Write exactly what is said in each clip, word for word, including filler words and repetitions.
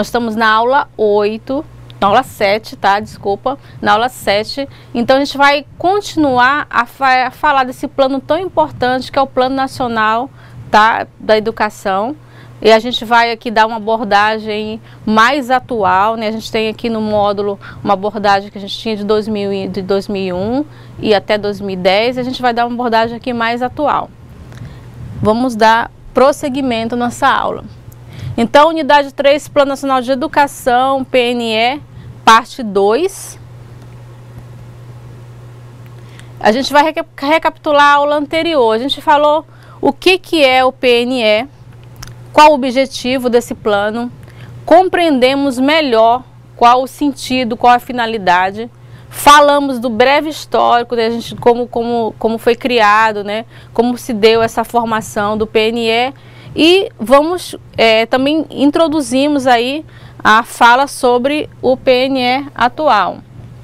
Nós estamos na aula oito, na aula sete, tá? Desculpa, na aula sete. Então a gente vai continuar a, fa a falar desse plano tão importante que é o Plano Nacional, tá? Da Educação. E a gente vai aqui dar uma abordagem mais atual, né? A gente tem aqui no módulo uma abordagem que a gente tinha de, dois mil, de dois mil e um e até dois mil e dez. A gente vai dar uma abordagem aqui mais atual. Vamos dar prosseguimento à nossa aula. Então, unidade três, Plano Nacional de Educação, P N E, parte dois. A gente vai reca recapitular a aula anterior. A gente falou o que, que é o P N E, qual o objetivo desse plano, compreendemos melhor qual o sentido, qual a finalidade, falamos do breve histórico, né, a gente, como, como, como foi criado, né, como se deu essa formação do P N E e vamos, é, também introduzimos aí a fala sobre o P N E atual.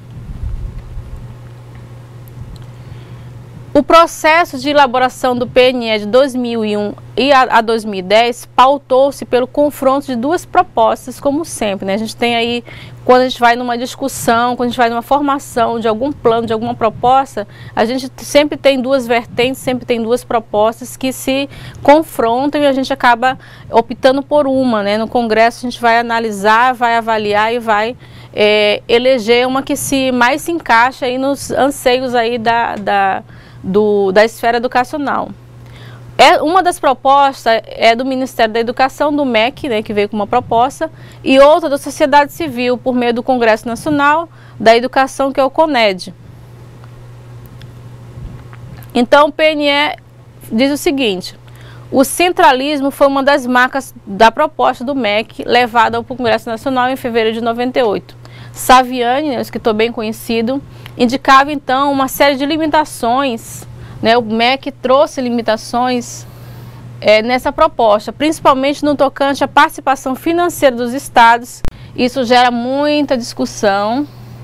O processo de elaboração do P N E de dois mil e um e a, a dois mil e dez pautou-se pelo confronto de duas propostas, como sempre, né? A gente tem aí, quando a gente vai numa discussão, quando a gente vai numa formação de algum plano, de alguma proposta, a gente sempre tem duas vertentes, sempre tem duas propostas que se confrontam e a gente acaba optando por uma, né? No Congresso a gente vai analisar, vai avaliar e vai é, eleger uma que se mais se encaixa aí nos anseios aí da... da Do, da esfera educacional. É, uma das propostas é do Ministério da Educação, do M E C, né, que veio com uma proposta, e outra da sociedade civil, por meio do Congresso Nacional da Educação, que é o CONED. Então, o P N E diz o seguinte: o centralismo foi uma das marcas da proposta do M E C, levada ao Congresso Nacional em fevereiro de noventa e oito. Saviani, né, um escritor bem conhecido, indicava então uma série de limitações, né? O M E C trouxe limitações é, nessa proposta, principalmente no tocante à participação financeira dos estados. Isso gera muita discussão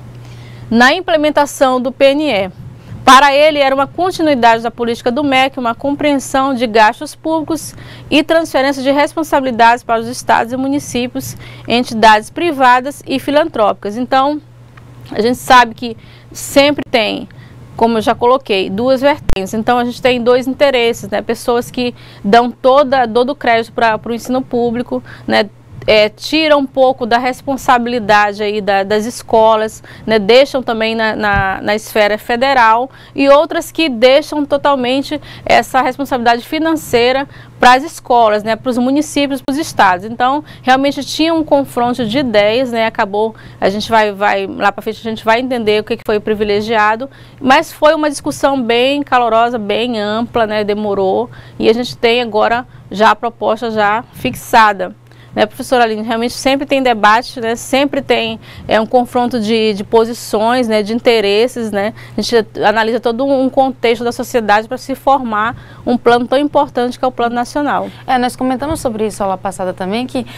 na implementação do P N E. Para ele era uma continuidade da política do M E C, uma compreensão de gastos públicos e transferência de responsabilidades para os estados e municípios, entidades privadas e filantrópicas. Então, a gente sabe que sempre tem, como eu já coloquei, duas vertentes. Então, a gente tem dois interesses, né? Pessoas que dão toda, todo o crédito para o ensino público, né? É, tira um pouco da responsabilidade aí da, das escolas, né, deixam também na, na, na esfera federal, e outras que deixam totalmente essa responsabilidade financeira para as escolas, né, para os municípios, para os estados. Então, realmente tinha um confronto de ideias, né, acabou, a gente vai, vai lá para frente a gente vai entender o que foi privilegiado, mas foi uma discussão bem calorosa, bem ampla, né, demorou, e a gente tem agora já a proposta já fixada. Né, professora Aline, realmente sempre tem debate, né, sempre tem é, um confronto de, de posições, né, de interesses, né, a gente analisa todo um contexto da sociedade para se formar um plano tão importante que é o Plano Nacional. É, nós comentamos sobre isso aula passada também, que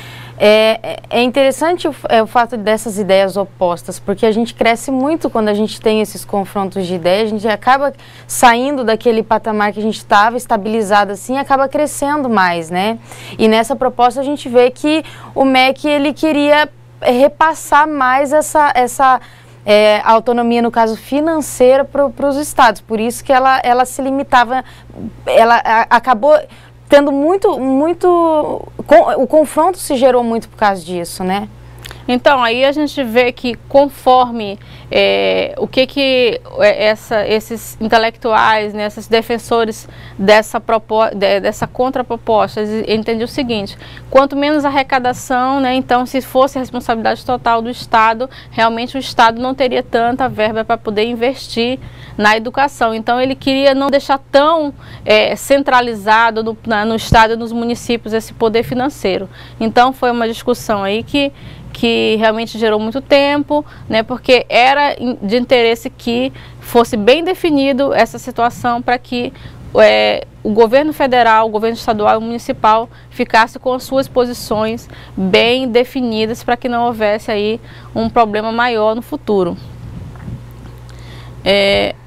é, é interessante o, é, o fato dessas ideias opostas, porque a gente cresce muito quando a gente tem esses confrontos de ideias, a gente acaba saindo daquele patamar que a gente estava estabilizado assim, e acaba crescendo mais, né? E nessa proposta a gente vê que o M E C ele queria repassar mais essa, essa é, autonomia, no caso financeira, para os estados, por isso que ela, ela se limitava, ela a, acabou tendo muito, muito, com, o confronto se gerou muito por causa disso, né? Então, aí a gente vê que conforme é, o que que essa, esses intelectuais, né, esses defensores dessa, propo, de, dessa contraproposta, eles entendem o seguinte: quanto menos arrecadação, né, então se fosse a responsabilidade total do Estado, realmente o Estado não teria tanta verba para poder investir na educação. Então ele queria não deixar tão é, centralizado no, na, no Estado e nos municípios esse poder financeiro. Então foi uma discussão aí que que realmente gerou muito tempo, né, porque era de interesse que fosse bem definido essa situação para que é, o governo federal, o governo estadual e o municipal ficasse com as suas posições bem definidas para que não houvesse aí um problema maior no futuro. É,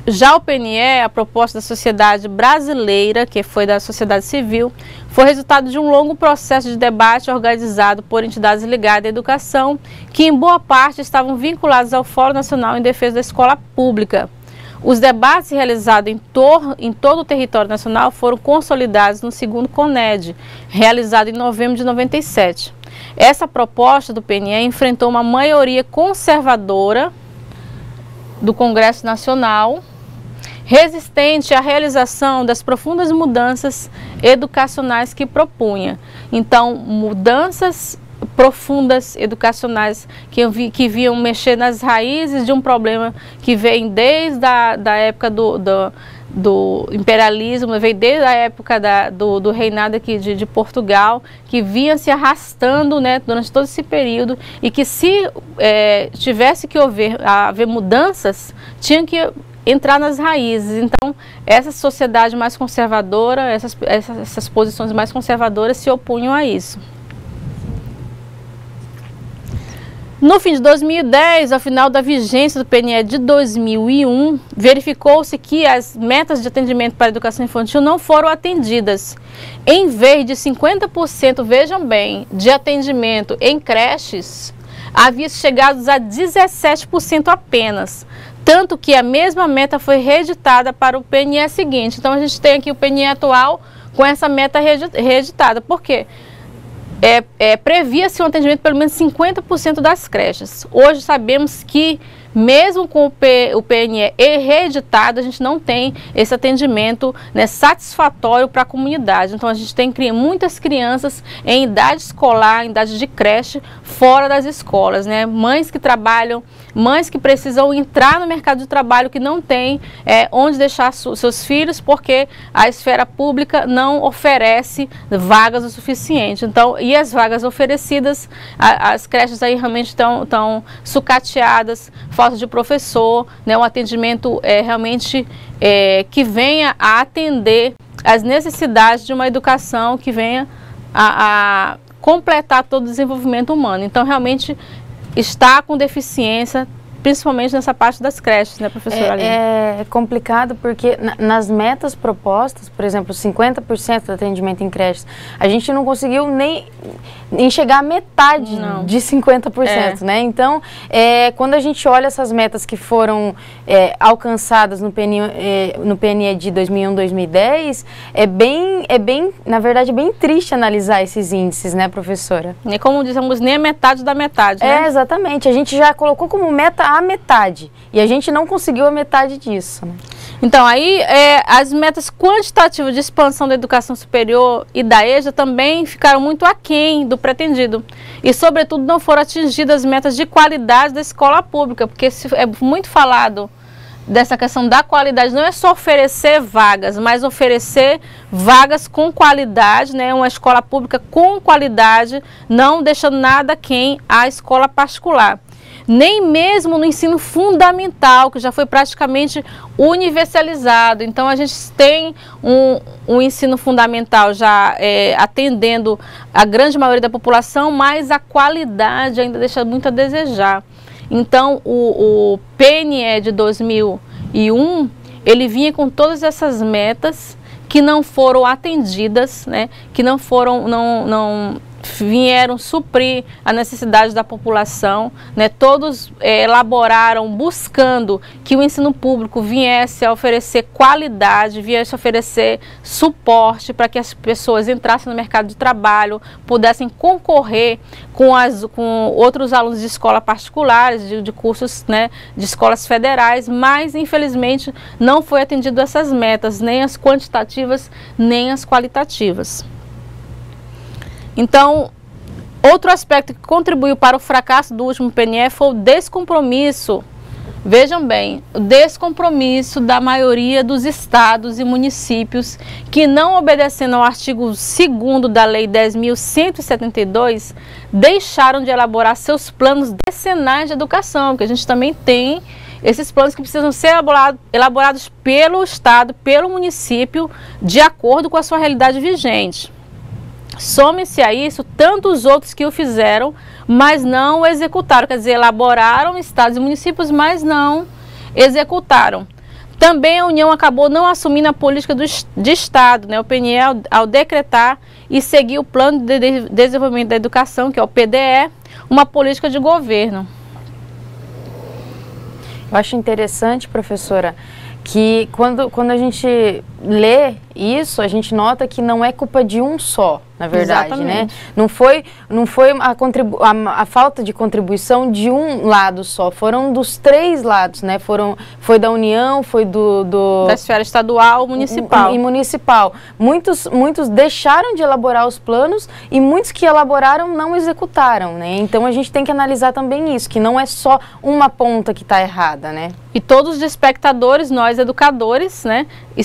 Já o P N E, a proposta da sociedade brasileira, que foi da sociedade civil, foi resultado de um longo processo de debate organizado por entidades ligadas à educação, que em boa parte estavam vinculados ao Fórum Nacional em Defesa da Escola Pública. Os debates realizados em, tor em todo o território nacional foram consolidados no segundo CONED, realizado em novembro de noventa e sete. Essa proposta do P N E enfrentou uma maioria conservadora do Congresso Nacional, resistente à realização das profundas mudanças educacionais que propunha. Então, mudanças profundas educacionais que, vi, que viam mexer nas raízes de um problema que vem desde a da época do, do, do imperialismo, veio desde a época da, do, do reinado aqui de, de Portugal, que vinha se arrastando, né, durante todo esse período, e que se é, tivesse que haver, haver mudanças, tinha que entrar nas raízes. Então, essa sociedade mais conservadora, essas, essas, essas posições mais conservadoras se opunham a isso. No fim de dois mil e dez, ao final da vigência do P N E de dois mil e um, verificou-se que as metas de atendimento para a educação infantil não foram atendidas. Em vez de cinquenta por cento, vejam bem, de atendimento em creches, havia chegado a dezessete por cento apenas. Tanto que a mesma meta foi reeditada para o P N E seguinte. Então, a gente tem aqui o P N E atual com essa meta reeditada. Por quê? É, é, previa-se um atendimento pelo menos cinquenta por cento das creches. Hoje sabemos que, mesmo com o, P, o P N E reeditado, a gente não tem esse atendimento, né, satisfatório para a comunidade. Então, a gente tem muitas crianças em idade escolar, em idade de creche, fora das escolas, né? Mães que trabalham, mães que precisam entrar no mercado de trabalho, que não tem é, onde deixar seus filhos, porque a esfera pública não oferece vagas o suficiente. Então, e as vagas oferecidas, a, as creches aí realmente estão tão sucateadas, falta de professor, né, um atendimento é, realmente é, que venha a atender as necessidades de uma educação que venha a, a completar todo o desenvolvimento humano. Então, realmente está com deficiência, principalmente nessa parte das creches, né, professora Aline? É, é complicado porque na, nas metas propostas, por exemplo, cinquenta por cento do atendimento em creches, a gente não conseguiu nem, nem chegar à metade não. de cinquenta por cento, é. né? Então, é, quando a gente olha essas metas que foram é, alcançadas no P N E, é, no P N E de dois mil e um, dois mil e dez, é bem, é bem, na verdade, é bem triste analisar esses índices, né, professora? E como dizemos, nem a metade da metade, né? É, exatamente. A gente já colocou como meta a metade, e a gente não conseguiu a metade disso, né? Então, aí, é, as metas quantitativas de expansão da educação superior e da EJA também ficaram muito aquém do pretendido. E, sobretudo, não foram atingidas as metas de qualidade da escola pública, porque se, é muito falado dessa questão da qualidade, não é só oferecer vagas, mas oferecer vagas com qualidade, né? Uma escola pública com qualidade, não deixando nada aquém à escola particular. Nem mesmo no ensino fundamental, que já foi praticamente universalizado. Então, a gente tem um, um ensino fundamental já é, atendendo a grande maioria da população, mas a qualidade ainda deixa muito a desejar. Então, o, o P N E de dois mil e um, ele vinha com todas essas metas que não foram atendidas, né, que não foram, não, não vieram suprir a necessidade da população, né? Todos é, elaboraram buscando que o ensino público viesse a oferecer qualidade, viesse a oferecer suporte para que as pessoas entrassem no mercado de trabalho, pudessem concorrer com, as, com outros alunos de escola particulares, de, de cursos, né, de escolas federais, mas infelizmente não foi atendido essas metas, nem as quantitativas, nem as qualitativas. Então, outro aspecto que contribuiu para o fracasso do último P N E foi o descompromisso, vejam bem, o descompromisso da maioria dos estados e municípios que, não obedecendo ao artigo segundo da Lei dez mil cento e setenta e dois, deixaram de elaborar seus planos decenais de educação, porque a gente também tem esses planos que precisam ser elaborado, elaborados pelo estado, pelo município, de acordo com a sua realidade vigente. Some-se a isso tantos outros que o fizeram, mas não o executaram, quer dizer, elaboraram estados e municípios, mas não executaram. Também a União acabou não assumindo a política do, de Estado, né? O P N E, ao, ao decretar e seguir o Plano de, de Desenvolvimento da Educação, que é o P D E, uma política de governo. Eu acho interessante, professora, que quando, quando a gente lê isso, a gente nota que não é culpa de um só, na verdade, Exatamente. né? Não foi, não foi a, contribu a, a falta de contribuição de um lado só, foram dos três lados, né? Foram, foi da União, foi do... do da esfera estadual, municipal. E municipal. Muitos, muitos deixaram de elaborar os planos e muitos que elaboraram não executaram, né? Então a gente tem que analisar também isso, que não é só uma ponta que está errada, né? E todos os espectadores, nós educadores, né?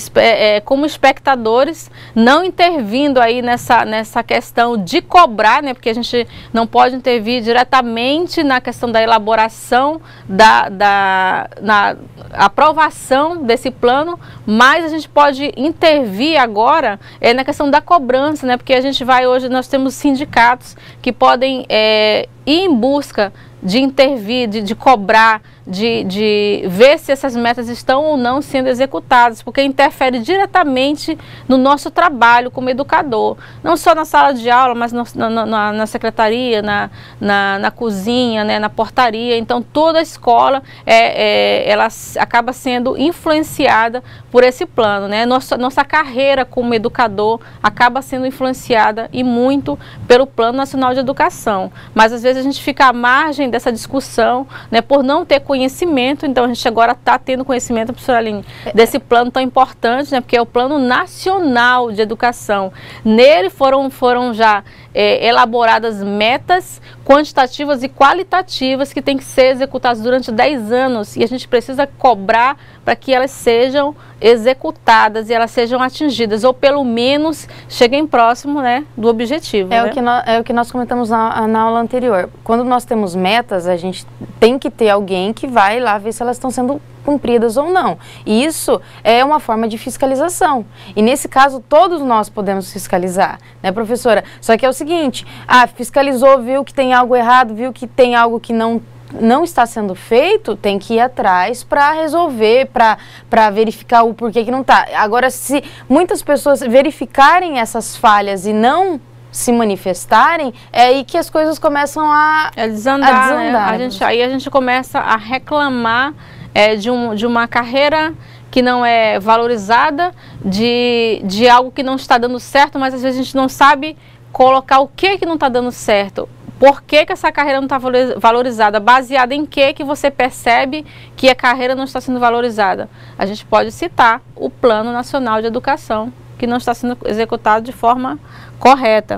É, como espectadores, não intervindo aí nessa, nessa questão de cobrar, né? Porque a gente não pode intervir diretamente na questão da elaboração, da, da na aprovação desse plano, mas a gente pode intervir agora é, na questão da cobrança, né? Porque a gente vai hoje, nós temos sindicatos que podem é, ir em busca de intervir, de, de cobrar, de, de ver se essas metas estão ou não sendo executadas, porque interfere diretamente no nosso trabalho como educador, não só na sala de aula, mas no, na, na, na secretaria, na, na, na cozinha, né, na portaria. Então toda a escola é, é, ela acaba sendo influenciada por esse plano, né? Nossa, nossa carreira como educador acaba sendo influenciada e muito pelo Plano Nacional de Educação, mas às vezes a gente fica à margem dessa discussão, né, por não ter conhecimento. Então a gente agora está tendo conhecimento, professora Aline, desse plano tão importante, né, porque é o Plano Nacional de Educação. Nele foram, foram já é, elaboradas metas quantitativas e qualitativas que têm que ser executadas durante dez anos, e a gente precisa cobrar para que elas sejam executadas e elas sejam atingidas, ou pelo menos cheguem próximo, né, do objetivo. É, né? o que nós, é o que nós comentamos na, na aula anterior. Quando nós temos metas, a gente tem que ter alguém que vai lá ver se elas estão sendo cumpridas ou não. E isso é uma forma de fiscalização. E nesse caso, todos nós podemos fiscalizar, né, professora? Só que é o seguinte, ah, fiscalizou, viu que tem algo errado, viu que tem algo que não não está sendo feito, tem que ir atrás para resolver, para verificar o porquê que não está. Agora, se muitas pessoas verificarem essas falhas e não se manifestarem, é aí que as coisas começam a, é desandar, a desandar. Né? A gente, aí a gente começa a reclamar é, de, um, de uma carreira que não é valorizada, de, de algo que não está dando certo, mas às vezes a gente não sabe colocar o que que não está dando certo. Por que que essa carreira não está valorizada? Baseada em que que você percebe que a carreira não está sendo valorizada? A gente pode citar o Plano Nacional de Educação, que não está sendo executado de forma correta.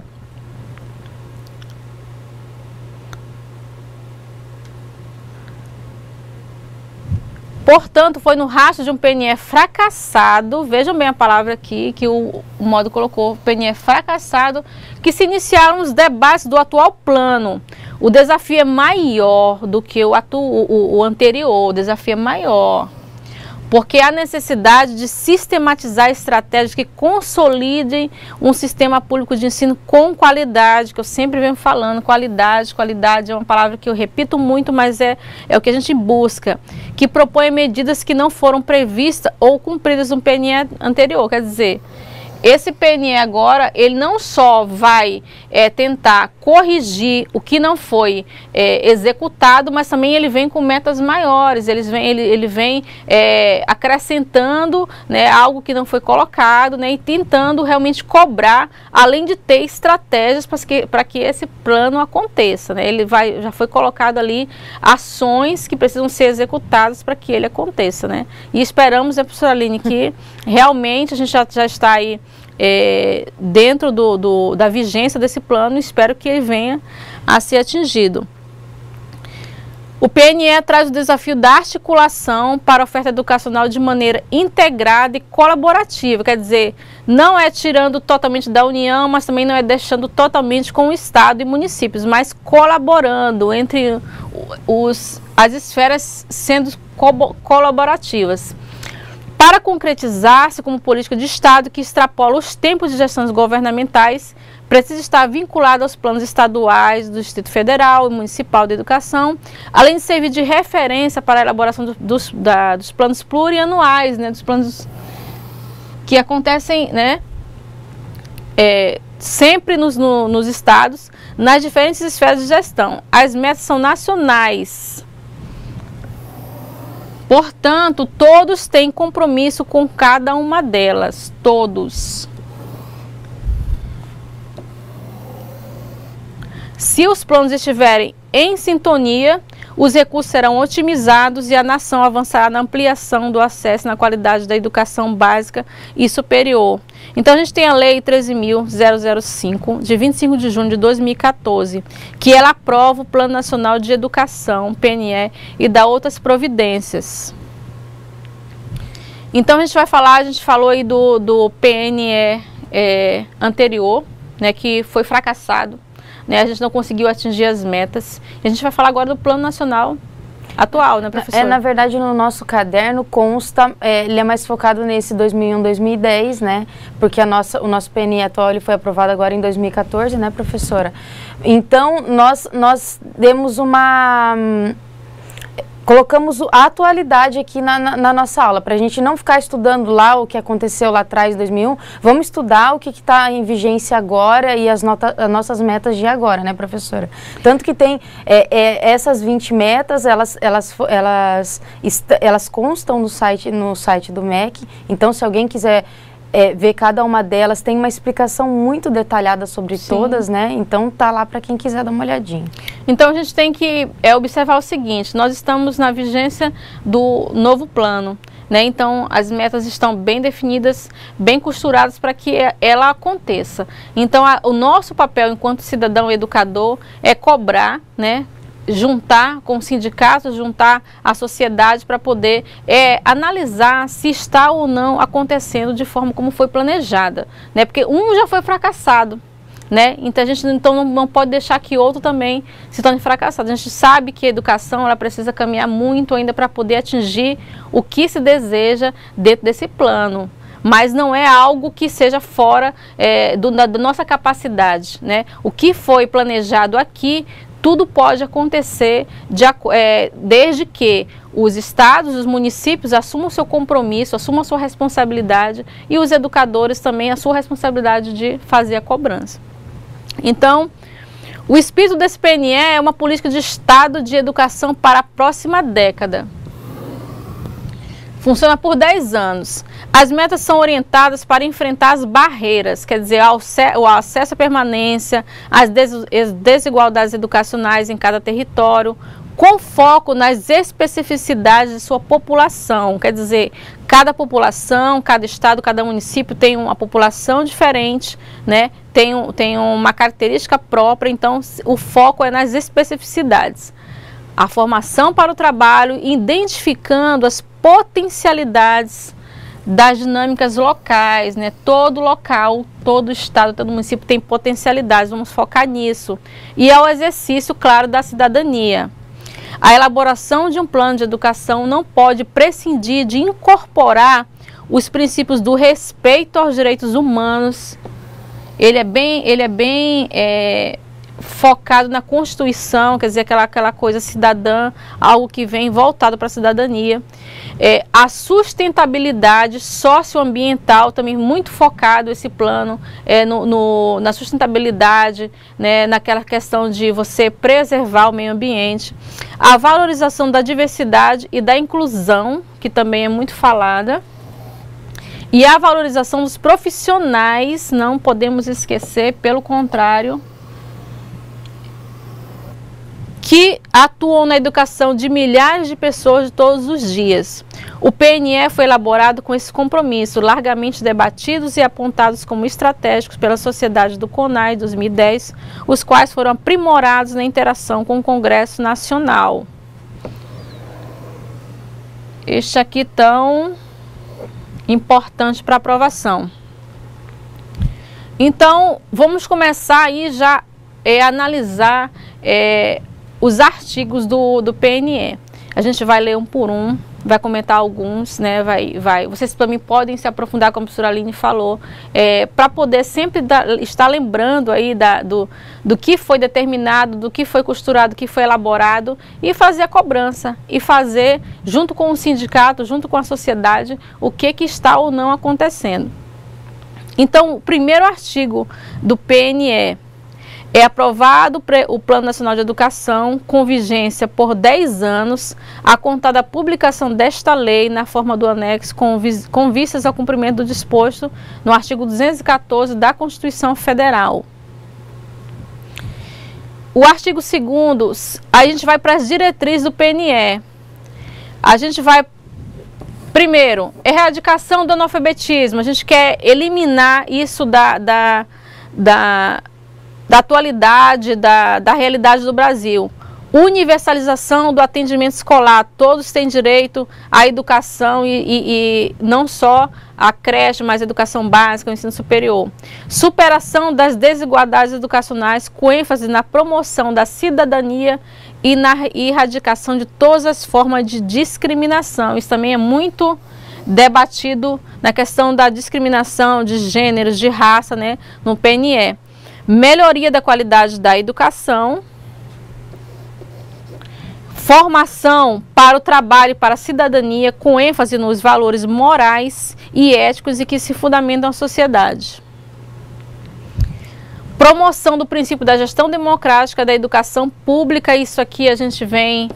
Portanto, foi no rastro de um P N E fracassado, vejam bem a palavra aqui, que o, o modo colocou, P N E fracassado, que se iniciaram os debates do atual plano. O desafio é maior do que o, atu, o, o anterior, o desafio é maior, porque há necessidade de sistematizar estratégias que consolidem um sistema público de ensino com qualidade, que eu sempre venho falando, qualidade, qualidade é uma palavra que eu repito muito, mas é, é o que a gente busca, que propõe medidas que não foram previstas ou cumpridas no P N E anterior, quer dizer, esse P N E agora, ele não só vai é, tentar corrigir o que não foi é, executado, mas também ele vem com metas maiores, ele vem, ele, ele vem é, acrescentando, né, algo que não foi colocado, né, e tentando realmente cobrar, além de ter estratégias para que, para que esse plano aconteça. Né? Ele vai, já foi colocado ali ações que precisam ser executadas para que ele aconteça. Né? E esperamos, né, professora Aline, que realmente a gente já, já está aí É, dentro do, do, da vigência desse plano, espero que ele venha a ser atingido. O P N E traz o desafio da articulação para a oferta educacional de maneira integrada e colaborativa, quer dizer, não é tirando totalmente da União, mas também não é deixando totalmente com o Estado e municípios, mas colaborando entre os, as esferas sendo co colaborativas. para concretizar-se como política de Estado que extrapola os tempos de gestões governamentais, precisa estar vinculada aos planos estaduais do Distrito Federal e Municipal de Educação, além de servir de referência para a elaboração do, dos, da, dos planos plurianuais, né, dos planos que acontecem, né, é, sempre nos, no, nos estados, nas diferentes esferas de gestão. As metas são nacionais. Portanto, todos têm compromisso com cada uma delas, todos. Se os planos estiverem em sintonia, os recursos serão otimizados e a nação avançará na ampliação do acesso na qualidade da educação básica e superior. Então, a gente tem a Lei treze mil cinco, de vinte e cinco de junho de dois mil e quatorze, que ela aprova o Plano Nacional de Educação, P N E, e dá outras providências. Então, a gente vai falar, a gente falou aí do, do P N E é, anterior, né, que foi fracassado. Né, a gente não conseguiu atingir as metas. E a gente vai falar agora do Plano Nacional atual, né, professora? É, na verdade, no nosso caderno consta, é, ele é mais focado nesse dois mil e um, dois mil e dez, né? Porque a nossa, o nosso P N I atual ele foi aprovado agora em dois mil e quatorze, né, professora? Então, nós, nós demos uma... colocamos a atualidade aqui na, na, na nossa aula, para a gente não ficar estudando lá o que aconteceu lá atrás, em dois mil e um, vamos estudar o que está em vigência agora e as, nota, as nossas metas de agora, né, professora? Tanto que tem é, é, essas vinte metas, elas, elas, elas, elas constam no site, no site do M E C, então se alguém quiser É, ver cada uma delas, tem uma explicação muito detalhada sobre Sim. todas, né? Então tá lá para quem quiser dar uma olhadinha. Então a gente tem que é, observar o seguinte, nós estamos na vigência do novo plano, né? Então as metas estão bem definidas, bem costuradas para que ela aconteça. Então a, o nosso papel enquanto cidadão educador é cobrar, né? Juntar com sindicatos, juntar a sociedade para poder é, analisar se está ou não acontecendo de forma como foi planejada, né? Porque um já foi fracassado, né? Então a gente então não, não pode deixar que outro também se torne fracassado. A gente sabe que a educação ela precisa caminhar muito ainda para poder atingir o que se deseja dentro desse plano. Mas não é algo que seja fora é, do, da, da nossa capacidade, né? O que foi planejado aqui, tudo pode acontecer de, é, desde que os estados, os municípios assumam seu compromisso, assumam a sua responsabilidade e os educadores também a sua responsabilidade de fazer a cobrança. Então, o espírito desse P N E é uma política de Estado de educação para a próxima década. Funciona por dez anos. As metas são orientadas para enfrentar as barreiras, quer dizer, o acesso à permanência, as desigualdades educacionais em cada território, com foco nas especificidades de sua população. Quer dizer, cada população, cada estado, cada município tem uma população diferente, né? Tem, um, tem uma característica própria, então o foco é nas especificidades. A formação para o trabalho, identificando as potencialidades das dinâmicas locais, né? Todo local, todo estado, todo município tem potencialidades, vamos focar nisso. E é o exercício, claro, da cidadania. A elaboração de um plano de educação não pode prescindir de incorporar os princípios do respeito aos direitos humanos. Ele é bem, ele é bem é, focado na Constituição, quer dizer, aquela, aquela coisa cidadã, algo que vem voltado para a cidadania. É, a sustentabilidade socioambiental, também muito focado esse plano é, no, no, na sustentabilidade, né, naquela questão de você preservar o meio ambiente. A valorização da diversidade e da inclusão, que também é muito falada. E a valorização dos profissionais, não podemos esquecer, pelo contrário, que atuam na educação de milhares de pessoas de todos os dias. O P N E foi elaborado com esse compromisso, largamente debatidos e apontados como estratégicos pela Sociedade do CONAI dois mil e dez, os quais foram aprimorados na interação com o Congresso Nacional. Este aqui tão importante para aprovação. Então, vamos começar aí já é, analisar é, os artigos do, do P N E. A gente vai ler um por um, vai comentar alguns, né? Vai, vai. Vocês também podem se aprofundar, como a professora Aline falou, é, para poder sempre dar, estar lembrando aí da, do, do que foi determinado, do que foi costurado, do que foi elaborado, e fazer a cobrança, e fazer, junto com o sindicato, junto com a sociedade, o que, que está ou não acontecendo. Então, o primeiro artigo do P N E: é aprovado o Plano Nacional de Educação com vigência por dez anos, a contar da publicação desta lei na forma do anexo, com, vis com vistas ao cumprimento do disposto no artigo duzentos e quatorze da Constituição Federal. O artigo segundo, a gente vai para as diretrizes do P N E. A gente vai, primeiro, erradicação do analfabetismo. A gente quer eliminar isso da... da, da da atualidade, da, da realidade do Brasil. Universalização do atendimento escolar, todos têm direito à educação e, e, e não só a creche, mas a educação básica, o ensino superior. Superação das desigualdades educacionais, com ênfase na promoção da cidadania e na erradicação de todas as formas de discriminação. Isso também é muito debatido na questão da discriminação de gêneros, de raça, né, no P N E. Melhoria da qualidade da educação, formação para o trabalho e para a cidadania, com ênfase nos valores morais e éticos e que se fundamentam na sociedade. Promoção do princípio da gestão democrática da educação pública. Isso aqui a gente vem,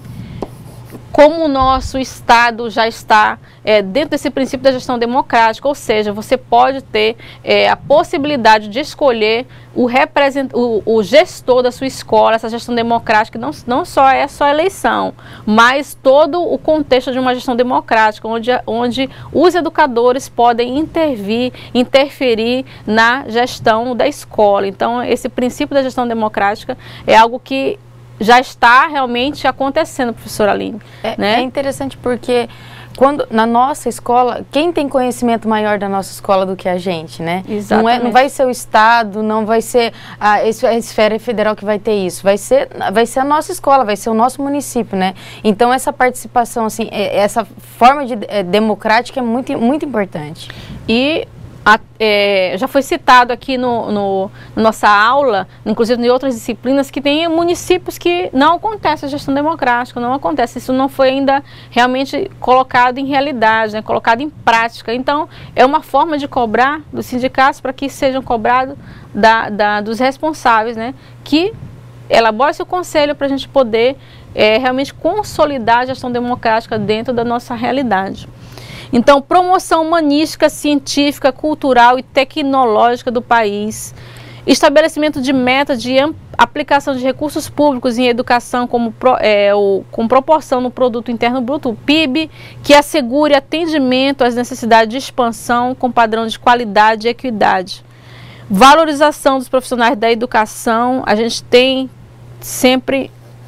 como o nosso Estado já está é, dentro desse princípio da gestão democrática, ou seja, você pode ter é, a possibilidade de escolher o, represent... o, o gestor da sua escola, essa gestão democrática, não, não só é só eleição, mas todo o contexto de uma gestão democrática, onde, onde os educadores podem intervir, interferir na gestão da escola. Então, esse princípio da gestão democrática é algo que já está realmente acontecendo, professora Aline. É, né? É interessante porque quando na nossa escola, quem tem conhecimento maior da nossa escola do que a gente, né? Exatamente. Não, é, não vai ser o Estado, não vai ser a, a esfera federal que vai ter isso, vai ser, vai ser a nossa escola, vai ser o nosso município, né? Então essa participação, assim, essa forma de, é, democrática é muito, muito importante. E A, é, já foi citado aqui no, no, na nossa aula, inclusive em outras disciplinas, que tem municípios que não acontece a gestão democrática, não acontece, isso não foi ainda realmente colocado em realidade, né, colocado em prática. Então, é uma forma de cobrar dos sindicatos para que sejam cobrados da, da, dos responsáveis, né, que elabore seu conselho para a gente poder é, realmente consolidar a gestão democrática dentro da nossa realidade. Então, promoção humanística, científica, cultural e tecnológica do país. Estabelecimento de metas de aplicação de recursos públicos em educação como, é, o, com proporção no Produto Interno Bruto, o P I B, que assegure atendimento às necessidades de expansão com padrão de qualidade e equidade. Valorização dos profissionais da educação. A gente tem sempre...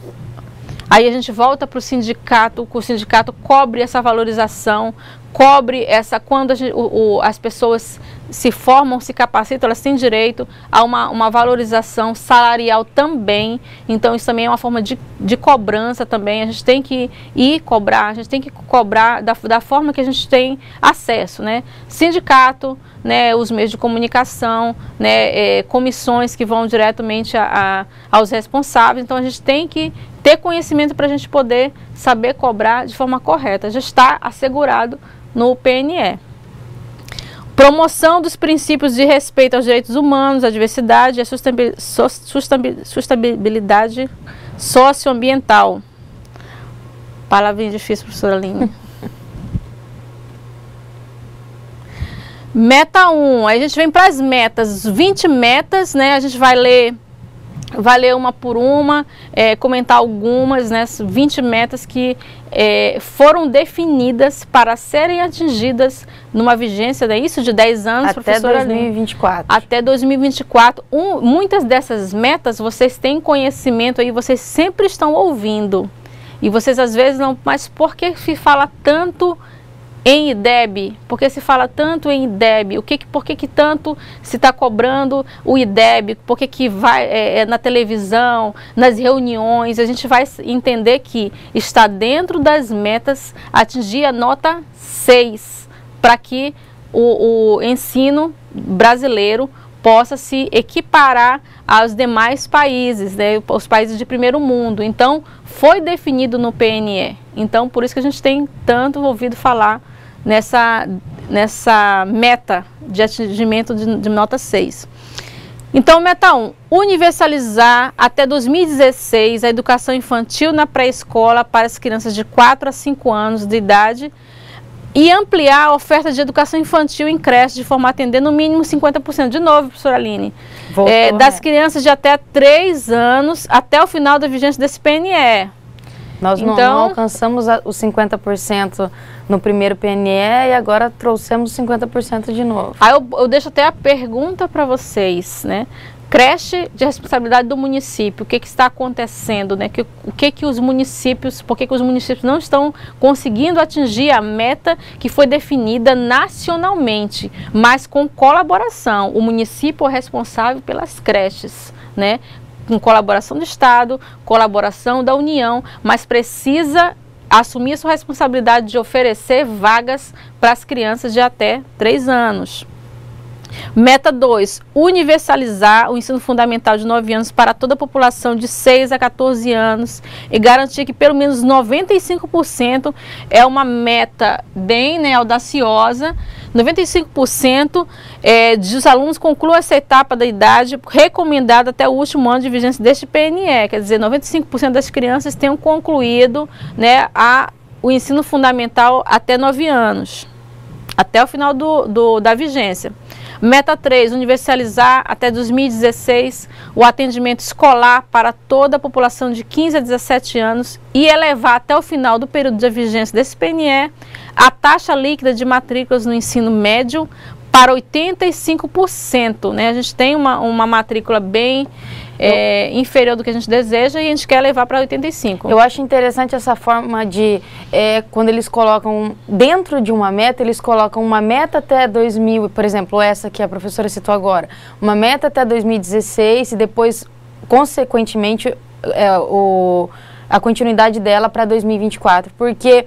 Aí a gente volta para o sindicato, o sindicato cobre essa valorização, cobre essa, quando a gente, o, o, as pessoas se formam, se capacitam, elas têm direito a uma, uma valorização salarial também. Então isso também é uma forma de, de cobrança também, a gente tem que ir cobrar, a gente tem que cobrar da, da forma que a gente tem acesso, né? Sindicato, né, os meios de comunicação, né, é, comissões que vão diretamente a, a, aos responsáveis. Então a gente tem que ter conhecimento para a gente poder saber cobrar de forma correta. Já está assegurado no P N E. Promoção dos princípios de respeito aos direitos humanos, à diversidade e à sustentabilidade socioambiental. Palavrinha difícil, professora Aline. Meta um, aí a gente vem para as metas, vinte metas, né? A gente vai ler, vai ler uma por uma, é, comentar algumas, né? vinte metas que é, foram definidas para serem atingidas numa vigência, né? Isso de dez anos, até professora dois mil e vinte e quatro. Até dois mil e vinte e quatro. Um, muitas dessas metas vocês têm conhecimento aí, vocês sempre estão ouvindo. E vocês às vezes não, mas por que se fala tanto em I D E B, porque se fala tanto em I D E B, o que, por que, que tanto se está cobrando o I D E B, por que, que vai é, é, na televisão, nas reuniões, a gente vai entender que está dentro das metas atingir a nota seis, para que o, o ensino brasileiro possa se equiparar aos demais países, né, os países de primeiro mundo. Então, foi definido no P N E. Então, por isso que a gente tem tanto ouvido falar nessa, nessa meta de atingimento de, de nota seis. Então, meta um, universalizar até dois mil e dezesseis a educação infantil na pré-escola para as crianças de quatro a cinco anos de idade e ampliar a oferta de educação infantil em creche de forma a atender no mínimo cinquenta por cento. De novo, professora Aline, Voltou, é, das né? crianças de até três anos até o final da vigência desse P N E. Nós então, não, não alcançamos a, os cinquenta por cento no primeiro P N E e agora trouxemos cinquenta por cento de novo. Aí eu, eu deixo até a pergunta para vocês, né? Creche de responsabilidade do município, o que, que está acontecendo, né? Que, o que que os municípios, por que que os municípios não estão conseguindo atingir a meta que foi definida nacionalmente, mas com colaboração. O município é responsável pelas creches, né? Com colaboração do Estado, colaboração da União, mas precisa assumir a sua responsabilidade de oferecer vagas para as crianças de até três anos. Meta dois, universalizar o ensino fundamental de nove anos para toda a população de seis a quatorze anos e garantir que pelo menos noventa e cinco por cento é uma meta bem, né, audaciosa. noventa e cinco por cento é, dos alunos concluam essa etapa da idade recomendada até o último ano de vigência deste P N E, quer dizer, noventa e cinco por cento das crianças tenham concluído, né, a, o ensino fundamental até nove anos, até o final do, do, da vigência. Meta três, universalizar até dois mil e dezesseis o atendimento escolar para toda a população de quinze a dezessete anos e elevar até o final do período de vigência desse P N E a taxa líquida de matrículas no ensino médio para oitenta e cinco por cento. Né? A gente tem uma, uma matrícula bem é, inferior do que a gente deseja e a gente quer levar para oitenta e cinco por cento. Eu acho interessante essa forma de, é, quando eles colocam dentro de uma meta, eles colocam uma meta até dois mil, por exemplo, essa que a professora citou agora, uma meta até dois mil e dezesseis e depois, consequentemente, é, o, a continuidade dela para dois mil e vinte e quatro, porque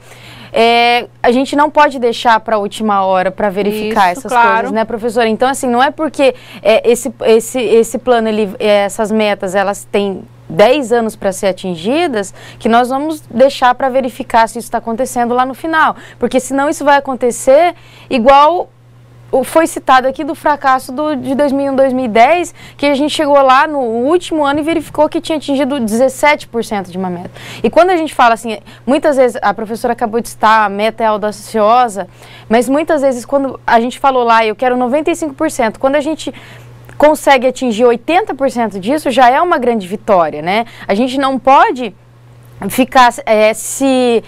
É, a gente não pode deixar para a última hora para verificar Isso, essas claro. coisas, né, professora? Então, assim, não é porque é, esse, esse, esse plano, ele, é, essas metas, elas têm dez anos para ser atingidas, que nós vamos deixar para verificar se isso está acontecendo lá no final. Porque senão isso vai acontecer igual foi citado aqui do fracasso do, de dois mil e um, dois mil e dez, que a gente chegou lá no último ano e verificou que tinha atingido dezessete por cento de uma meta. E quando a gente fala assim, muitas vezes, a professora acabou de citar, a meta é audaciosa, mas muitas vezes quando a gente falou lá, eu quero noventa e cinco por cento, quando a gente consegue atingir oitenta por cento disso, já é uma grande vitória, né? A gente não pode ficar é, se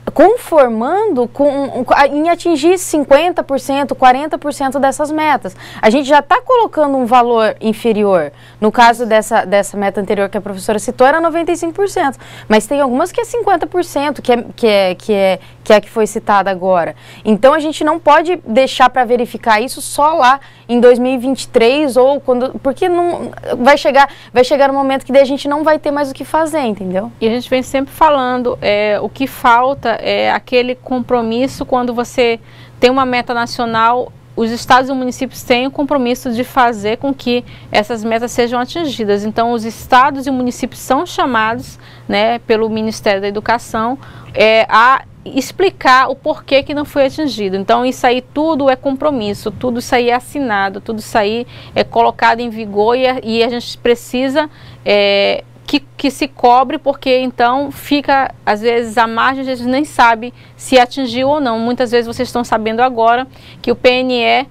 conformando com, em atingir cinquenta por cento, quarenta por cento dessas metas. A gente já está colocando um valor inferior. No caso dessa, dessa meta anterior que a professora citou, era noventa e cinco por cento. Mas tem algumas que é cinquenta por cento, que é, que é, que é, que é a que foi citada agora. Então, a gente não pode deixar para verificar isso só lá em dois mil e vinte e três, ou quando, porque não, vai, chegar, vai chegar um momento que daí a gente não vai ter mais o que fazer, entendeu? E a gente vem sempre falando, é, o que falta é aquele compromisso quando você tem uma meta nacional, os estados e municípios têm o compromisso de fazer com que essas metas sejam atingidas. Então, os estados e municípios são chamados, né, pelo Ministério da Educação é, a explicar o porquê que não foi atingido. Então, isso aí tudo é compromisso, tudo isso aí é assinado, tudo isso aí é colocado em vigor e a, e a gente precisa é, que, que se cobre, porque então fica, às vezes, à margem, a gente nem sabe se atingiu ou não. Muitas vezes vocês estão sabendo agora que o P N E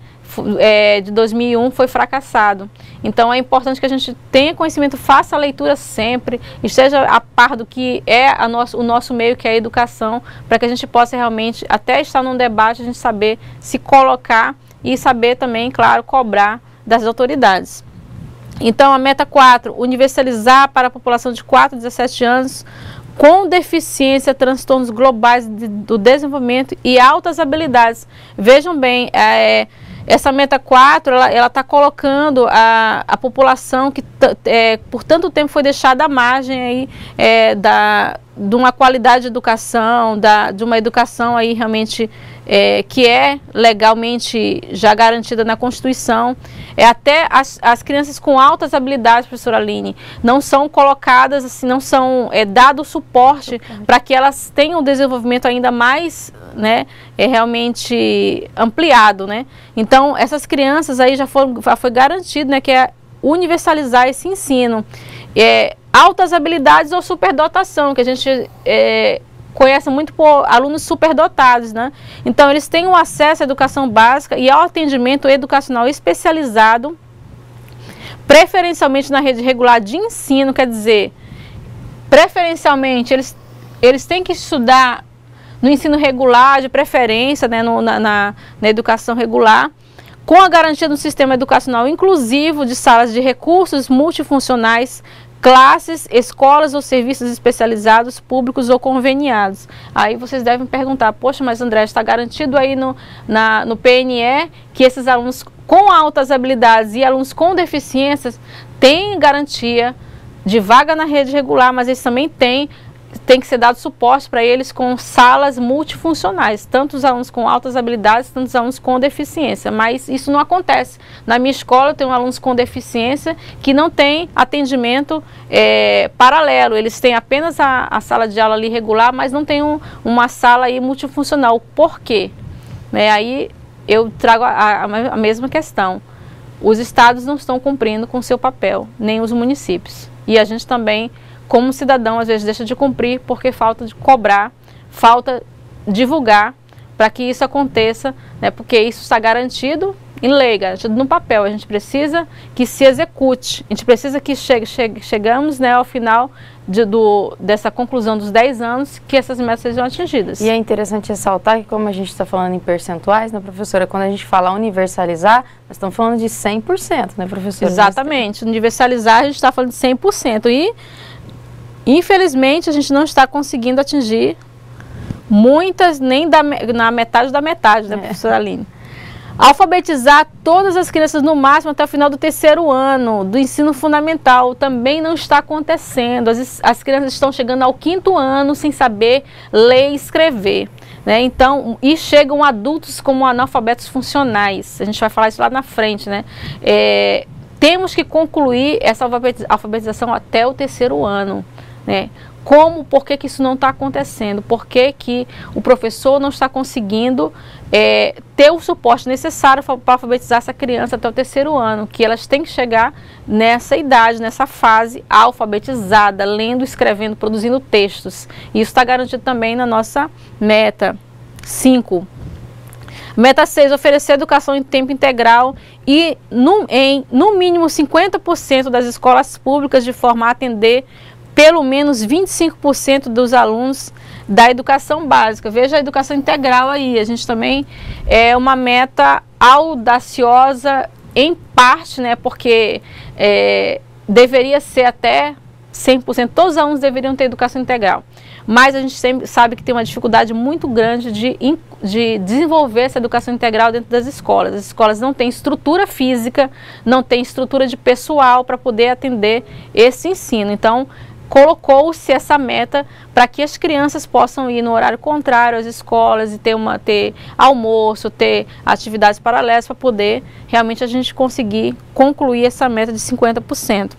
é, de dois mil e um foi fracassado. Então é importante que a gente tenha conhecimento, faça a leitura sempre, esteja a par do que é a nosso, o nosso meio, que é a educação, para que a gente possa realmente, até estar num debate, a gente saber se colocar e saber também, claro, cobrar das autoridades. Então, a meta quatro, universalizar para a população de quatro a dezessete anos com deficiência, transtornos globais de, do desenvolvimento e altas habilidades. Vejam bem, é, essa meta quatro, ela está colocando a, a população que é, por tanto tempo foi deixada à margem aí, é, da, de uma qualidade de educação, da, de uma educação aí realmente é, que é legalmente já garantida na Constituição. É, até as, as crianças com altas habilidades, professora Aline, não são colocadas, assim, não são é, dado suporte para que elas tenham um desenvolvimento ainda mais, né, é, realmente ampliado, né? Então, essas crianças aí já, foram, já foi garantido, né, que é universalizar esse ensino. É, altas habilidades ou superdotação, que a gente é, conhece muito por alunos superdotados, né? Então, eles têm o acesso à educação básica e ao atendimento educacional especializado, preferencialmente na rede regular de ensino, quer dizer, preferencialmente, eles, eles têm que estudar no ensino regular, de preferência, né, no, na, na, na educação regular, com a garantia do sistema educacional inclusivo de salas de recursos multifuncionais, classes, escolas ou serviços especializados, públicos ou conveniados. Aí vocês devem perguntar, poxa, mas André, está garantido aí no, na, no P N E que esses alunos com altas habilidades e alunos com deficiências têm garantia de vaga na rede regular, mas eles também têm tem que ser dado suporte para eles com salas multifuncionais, tanto os alunos com altas habilidades, tanto os alunos com deficiência, mas isso não acontece. Na minha escola eu tenho alunos com deficiência que não tem atendimento é, paralelo, eles têm apenas a, a sala de aula ali regular, mas não tem um, uma sala aí multifuncional. Por quê? Né, aí eu trago a, a, a mesma questão. Os estados não estão cumprindo com o seu papel, nem os municípios. E a gente também, como cidadão, às vezes deixa de cumprir porque falta de cobrar, falta divulgar para que isso aconteça, né, porque isso está garantido em lei, garantido no papel. A gente precisa que se execute, a gente precisa que chegue, chegue, chegamos, né, ao final de, do, dessa conclusão dos dez anos, que essas metas sejam atingidas. E é interessante ressaltar que, como a gente está falando em percentuais, né, professora, quando a gente fala universalizar, nós estamos falando de cem por cento, né, professora? Exatamente, universalizar a gente está falando de cem por cento e infelizmente, a gente não está conseguindo atingir muitas, nem da, na metade da metade, né, é. professora Aline? Alfabetizar todas as crianças no máximo até o final do terceiro ano do ensino fundamental também não está acontecendo. As, as crianças estão chegando ao quinto ano sem saber ler e escrever, né? Então, e chegam adultos como analfabetos funcionais. A gente vai falar isso lá na frente, né? É, temos que concluir essa alfabetização até o terceiro ano. Né? Como, por que que isso não está acontecendo? Por que que o professor não está conseguindo é, ter o suporte necessário para alfabetizar essa criança até o terceiro ano? Que elas têm que chegar nessa idade, nessa fase alfabetizada, lendo, escrevendo, produzindo textos. E isso está garantido também na nossa meta cinco. Meta seis, oferecer educação em tempo integral e no, em no mínimo cinquenta por cento das escolas públicas de forma a atender pelo menos vinte e cinco por cento dos alunos da educação básica. Veja a educação integral aí, a gente também é uma meta audaciosa em parte, né, porque é, deveria ser até cem por cento, todos os alunos deveriam ter educação integral, mas a gente sempre sabe que tem uma dificuldade muito grande de, de desenvolver essa educação integral dentro das escolas. As escolas não têm estrutura física, não têm estrutura de pessoal para poder atender esse ensino. Então, colocou-se essa meta para que as crianças possam ir no horário contrário às escolas e ter, uma, ter almoço, ter atividades paralelas para poder realmente a gente conseguir concluir essa meta de cinquenta por cento.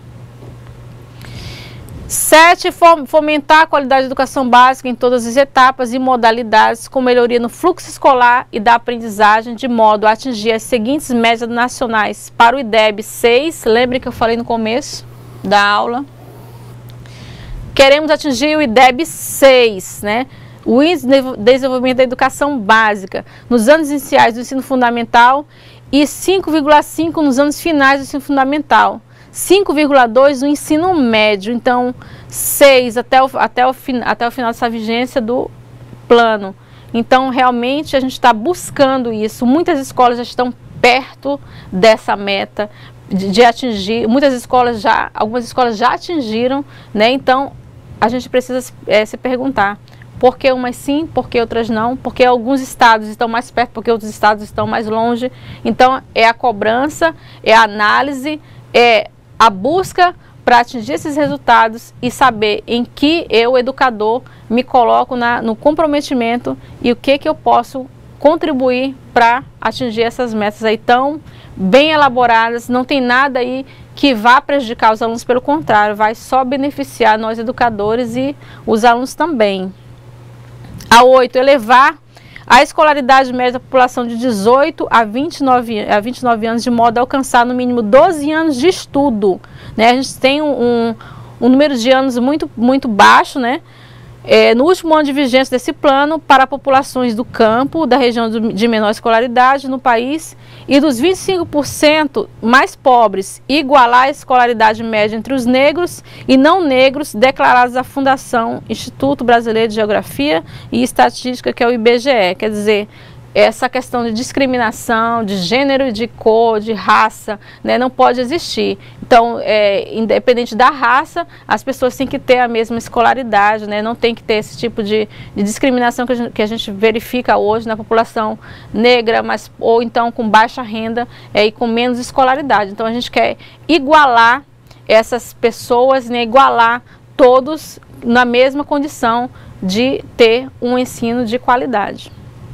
Sete, fomentar a qualidade da educação básica em todas as etapas e modalidades, com melhoria no fluxo escolar e da aprendizagem, de modo a atingir as seguintes médias nacionais para o I D E B seis, lembre que eu falei no começo da aula. Queremos atingir o I D E B seis, né? O Índice de Desenvolvimento da Educação Básica, nos anos iniciais do ensino fundamental e cinco vírgula cinco nos anos finais do ensino fundamental. cinco vírgula dois no ensino médio, então seis até o, até, o, até o final dessa vigência do plano. Então, realmente, a gente está buscando isso. Muitas escolas já estão perto dessa meta de, de atingir, muitas escolas já, algumas escolas já atingiram, né? Então, a gente precisa é, se perguntar por que umas sim, por que outras não, porque alguns estados estão mais perto, porque outros estados estão mais longe. Então, é a cobrança, é a análise, é a busca para atingir esses resultados e saber em que eu, educador, me coloco na, no comprometimento e o que, que eu posso contribuir para atingir essas metas aí tão bem elaboradas. Não tem nada aí que vá prejudicar os alunos, pelo contrário, vai só beneficiar nós educadores e os alunos também. A oito, elevar a escolaridade média da população de dezoito a vinte e nove, a vinte e nove anos, de modo a alcançar no mínimo doze anos de estudo. Né? A gente tem um, um, um número de anos muito, muito baixo, né? É, no último ano de vigência desse plano, para populações do campo, da região de menor escolaridade no país, e dos vinte e cinco por cento mais pobres, igualar a escolaridade média entre os negros e não negros declarados à Fundação Instituto Brasileiro de Geografia e Estatística, que é o I B G E. Quer dizer, essa questão de discriminação, de gênero, de cor, de raça, né, não pode existir. Então, é, independente da raça, as pessoas têm que ter a mesma escolaridade, né, não tem que ter esse tipo de, de discriminação que a, gente, que a gente verifica hoje na população negra, mas, ou então com baixa renda é, e com menos escolaridade. Então, a gente quer igualar essas pessoas, né, igualar todos na mesma condição de ter um ensino de qualidade.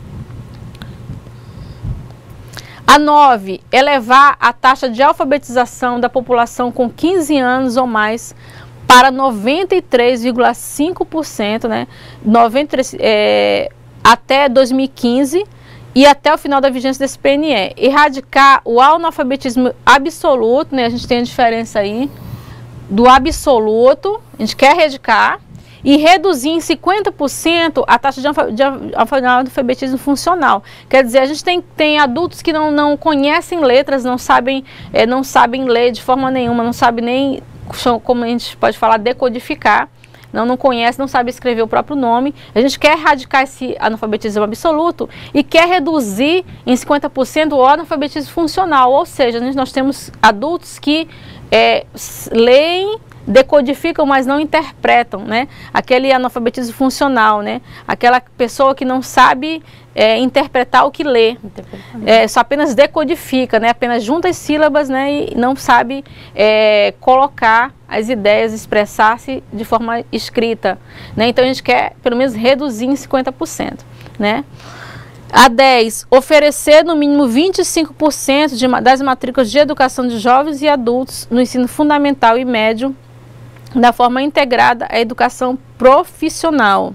A nove, elevar a taxa de alfabetização da população com quinze anos ou mais para noventa e três vírgula cinco por cento, né, noventa e três, é, até dois mil e quinze e até o final da vigência desse P N E. Erradicar o analfabetismo absoluto, né, a gente tem a diferença aí do absoluto, a gente quer erradicar, e reduzir em cinquenta por cento a taxa de analfabetismo funcional. Quer dizer, a gente tem, tem adultos que não, não conhecem letras, não sabem, é, não sabem ler de forma nenhuma, não sabem nem, como a gente pode falar, decodificar, não, não conhece, não sabe escrever o próprio nome. A gente quer erradicar esse analfabetismo absoluto e quer reduzir em cinquenta por cento o analfabetismo funcional, ou seja, nós temos adultos que é, leem, decodificam, mas não interpretam, né? Aquele analfabetismo funcional, né? Aquela pessoa que não sabe é, interpretar o que lê, é, só apenas decodifica, né? Apenas junta as sílabas, né? E não sabe é, colocar as ideias, expressar-se de forma escrita, né? Então a gente quer pelo menos reduzir em cinquenta por cento, né? A dez, oferecer no mínimo vinte e cinco por cento de, das matrículas de educação de jovens e adultos no ensino fundamental e médio, da forma integrada à educação profissional.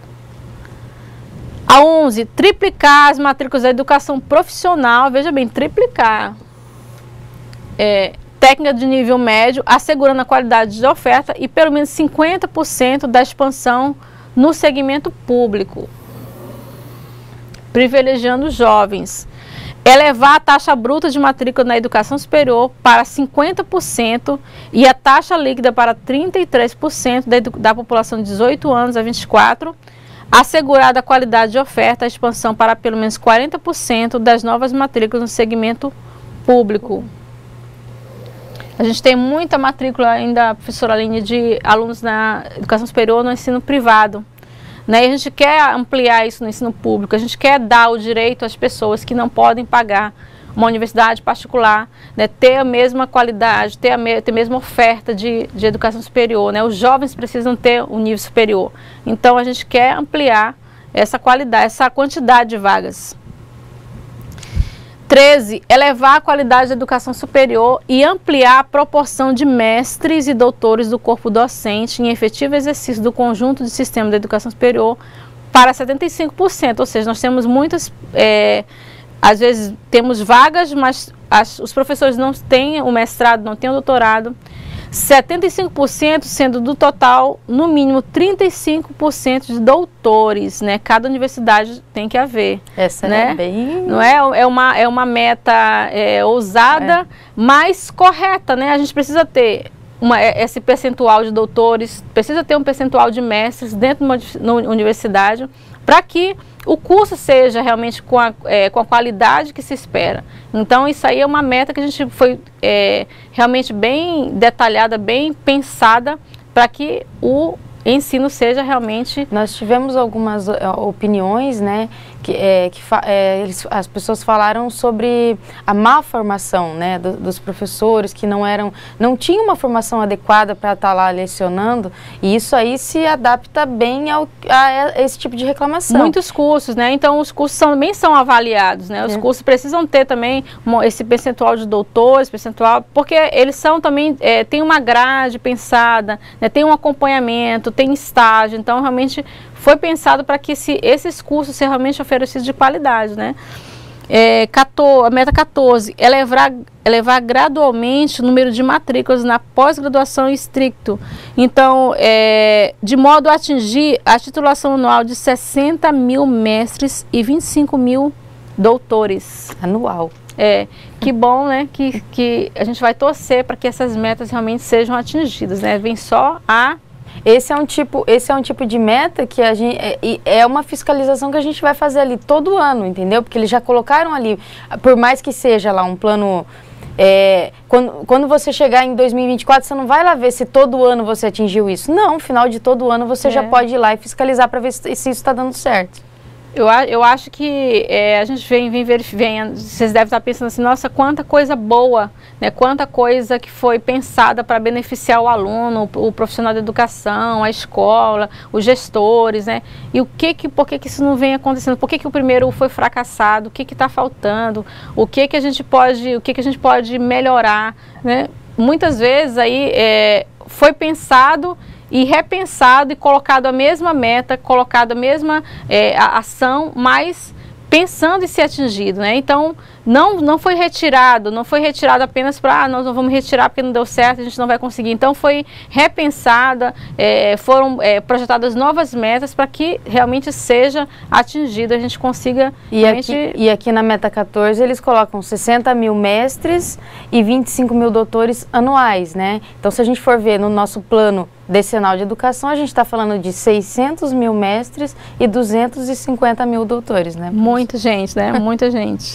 A onze, triplicar as matrículas da educação profissional, veja bem, triplicar, é, técnica de nível médio, assegurando a qualidade de oferta e pelo menos cinquenta por cento da expansão no segmento público, privilegiando os jovens. Elevar a taxa bruta de matrícula na educação superior para cinquenta por cento e a taxa líquida para trinta e três por cento da, da população de dezoito anos a vinte e quatro, assegurada a qualidade de oferta, a expansão para pelo menos quarenta por cento das novas matrículas no segmento público. A gente tem muita matrícula ainda, professora Aline, de alunos na educação superior no ensino privado. Né? E a gente quer ampliar isso no ensino público, a gente quer dar o direito às pessoas que não podem pagar uma universidade particular, né? Ter a mesma qualidade, ter a, me ter a mesma oferta de, de educação superior. Né? Os jovens precisam ter um nível superior. Então a gente quer ampliar essa qualidade, essa quantidade de vagas. treze. Elevar a qualidade da educação superior e ampliar a proporção de mestres e doutores do corpo docente em efetivo exercício do conjunto de sistema da educação superior para setenta e cinco por cento. Ou seja, nós temos muitas, é, às vezes temos vagas, mas as, os professores não têm o mestrado, não têm o doutorado. setenta e cinco por cento sendo do total, no mínimo trinta e cinco por cento de doutores, né? Cada universidade tem que haver. Essa né? é bem... Não é, é, uma, é uma meta é, ousada, é. mas correta, né? A gente precisa ter uma, esse percentual de doutores, precisa ter um percentual de mestres dentro de uma universidade, para que o curso seja realmente com a, é, com a qualidade que se espera. Então, isso aí é uma meta que a gente foi é, realmente bem detalhada, bem pensada, para que o ensino seja realmente... Nós tivemos algumas uh, opiniões, né, que, é, que é, eles, as pessoas falaram sobre a má formação, né, do, dos professores, que não eram, não tinham uma formação adequada para estar lá lecionando, e isso aí se adapta bem ao, a esse tipo de reclamação. Muitos cursos, né, então os cursos são, também são avaliados, né, os é. cursos precisam ter também esse percentual de doutores, percentual, porque eles são também, é, tem uma grade pensada, né, tem um acompanhamento, tem estágio, então realmente foi pensado para que esse, esses cursos sejam realmente oferecidos de qualidade, né? É, quatorze, a meta quatorze, elevar, elevar gradualmente o número de matrículas na pós-graduação estricto. Então, é, de modo a atingir a titulação anual de sessenta mil mestres e vinte e cinco mil doutores. Anual. É, que bom, né, que, que a gente vai torcer para que essas metas realmente sejam atingidas, né? Vem só a... Esse é um tipo, esse é um tipo de meta que a gente, é, é uma fiscalização que a gente vai fazer ali todo ano, entendeu? Porque eles já colocaram ali, por mais que seja lá um plano, é, quando, quando você chegar em dois mil e vinte e quatro, você não vai lá ver se todo ano você atingiu isso. Não, no final de todo ano você é. já pode ir lá e fiscalizar para ver se, se isso está dando certo. Eu, eu acho que é, a gente vem, vem verificando, vocês devem estar pensando assim, nossa, quanta coisa boa, né? Quanta coisa que foi pensada para beneficiar o aluno, o, o profissional da educação, a escola, os gestores, né? E o que que, por que que isso não vem acontecendo? Por que que o primeiro foi fracassado? O que que está faltando? O que que a gente pode, o que que a gente pode melhorar, né? Muitas vezes aí é, foi pensado e repensado e colocado a mesma meta, colocado a mesma é, a ação, mas pensando em ser atingido, né? Então, não, não foi retirado, não foi retirado apenas para, ah, nós não vamos retirar porque não deu certo, a gente não vai conseguir. Então, foi repensada, é, foram é, projetadas novas metas para que realmente seja atingido, a gente consiga e realmente... Aqui, e aqui na meta quatorze, eles colocam sessenta mil mestres e vinte e cinco mil doutores anuais, né? Então, se a gente for ver no nosso plano decenal de educação, a gente está falando de seiscentos mil mestres e duzentos e cinquenta mil doutores, né? Muita gente, né? Muita gente.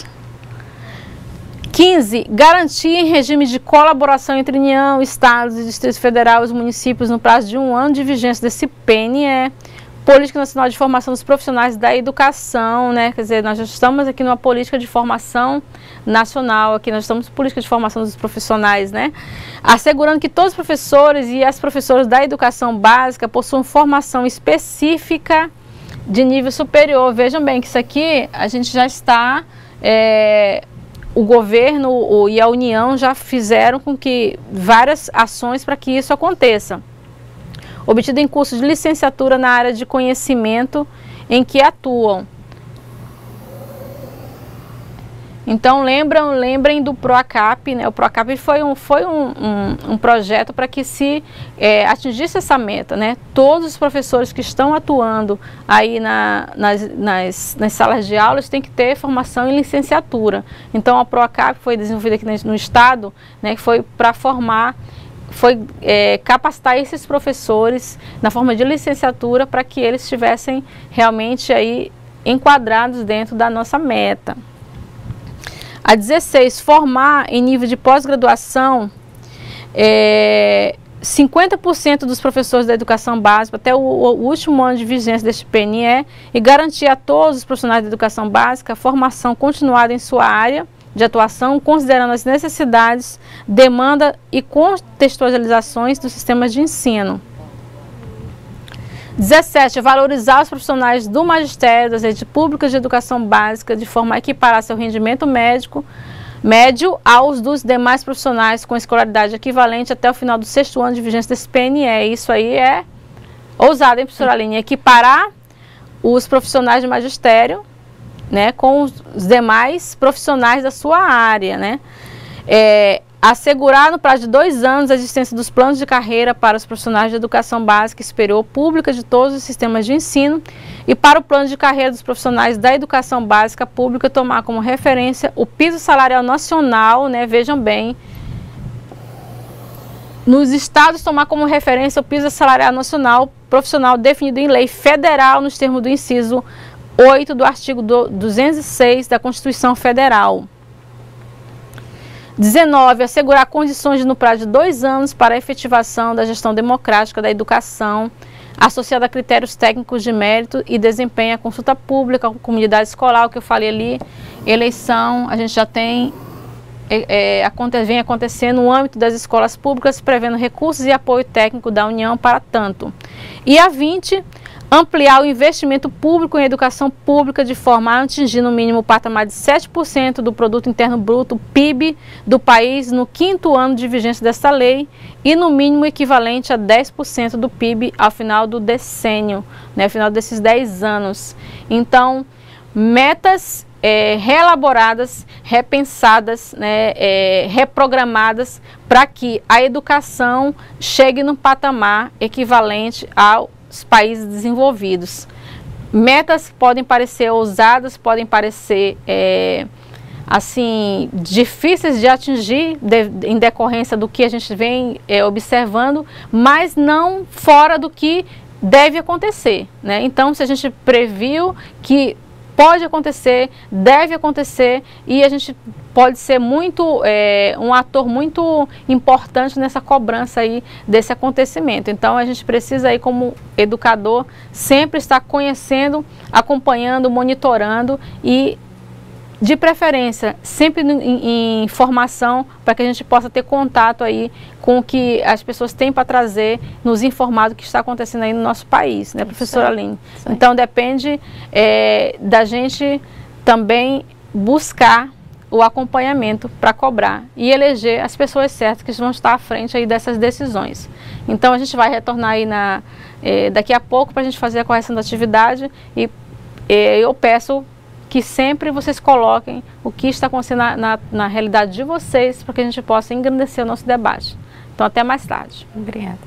quinze. Garantia em regime de colaboração entre União, Estados e Distrito Federal e os municípios no prazo de um ano de vigência desse P N E. Política Nacional de Formação dos Profissionais da Educação, né? Quer dizer, nós já estamos aqui numa política de formação nacional, aqui nós estamos em política de formação dos profissionais, né? Assegurando que todos os professores e as professoras da educação básica possuam formação específica de nível superior. Vejam bem que isso aqui a gente já está... É, o governo o, e a União já fizeram com que várias ações para que isso aconteça. Obtido em curso de licenciatura na área de conhecimento em que atuam. Então, lembram, lembrem do PROACAP, né? O PROACAP foi um, foi um, um, um projeto para que se é, atingisse essa meta, né? Todos os professores que estão atuando aí na, nas, nas, nas salas de aulas têm que ter formação em licenciatura. Então, a PROACAP foi desenvolvida aqui no estado, né? Que foi para formar... foi é, capacitar esses professores na forma de licenciatura para que eles estivessem realmente aí enquadrados dentro da nossa meta. A dezesseis, formar em nível de pós-graduação é, cinquenta por cento dos professores da educação básica até o, o último ano de vigência deste P N E e garantir a todos os profissionais da educação básica a formação continuada em sua área de atuação, considerando as necessidades, demanda e contextualizações dos sistemas de ensino. dezessete. Valorizar os profissionais do magistério, das redes públicas de educação básica, de forma a equiparar seu rendimento médico, médio aos dos demais profissionais com escolaridade equivalente até o final do sexto ano de vigência desse P N E. Isso aí é ousado, hein, professora Aline? Equiparar os profissionais de magistério, né, com os demais profissionais da sua área, né? É, assegurar no prazo de dois anos a existência dos planos de carreira para os profissionais de educação básica e superior pública de todos os sistemas de ensino e para o plano de carreira dos profissionais da educação básica pública tomar como referência o piso salarial nacional, né? Vejam bem, nos estados tomar como referência o piso salarial nacional profissional definido em lei federal nos termos do inciso oito do artigo duzentos e seis da Constituição Federal. dezenove. Assegurar condições no prazo de dois anos para a efetivação da gestão democrática da educação, associado a critérios técnicos de mérito e desempenho, a consulta pública, a comunidade escolar, o que eu falei ali, eleição, a gente já tem, é, é, vem acontecendo no âmbito das escolas públicas, prevendo recursos e apoio técnico da União para tanto. E a vinte, ampliar o investimento público em educação pública de forma a atingir no mínimo o patamar de sete por cento do produto interno bruto, P I B, do país no quinto ano de vigência desta lei e no mínimo equivalente a dez por cento do P I B ao final do decênio, né, ao final desses dez anos. Então, metas é, reelaboradas, repensadas, né, é, reprogramadas para que a educação chegue num patamar equivalente ao países desenvolvidos. Metas podem parecer ousadas, podem parecer é, assim difíceis de atingir de, em decorrência do que a gente vem é, observando, mas não fora do que deve acontecer, né? Então, se a gente previu que pode acontecer, deve acontecer, e a gente pode ser muito, é, um ator muito importante nessa cobrança aí desse acontecimento. Então a gente precisa aí, como educador, sempre estar conhecendo, acompanhando, monitorando e, de preferência, sempre em, em formação, para que a gente possa ter contato aí com o que as pessoas têm para trazer, nos informar do que está acontecendo aí no nosso país, né, professora Aline? Então depende é, da gente também buscar o acompanhamento para cobrar e eleger as pessoas certas que vão estar à frente aí dessas decisões. Então a gente vai retornar aí na, eh, daqui a pouco para a gente fazer a correção da atividade e eh, eu peço que sempre vocês coloquem o que está acontecendo na, na, na realidade de vocês, para que a gente possa engrandecer o nosso debate. Então até mais tarde. Obrigada.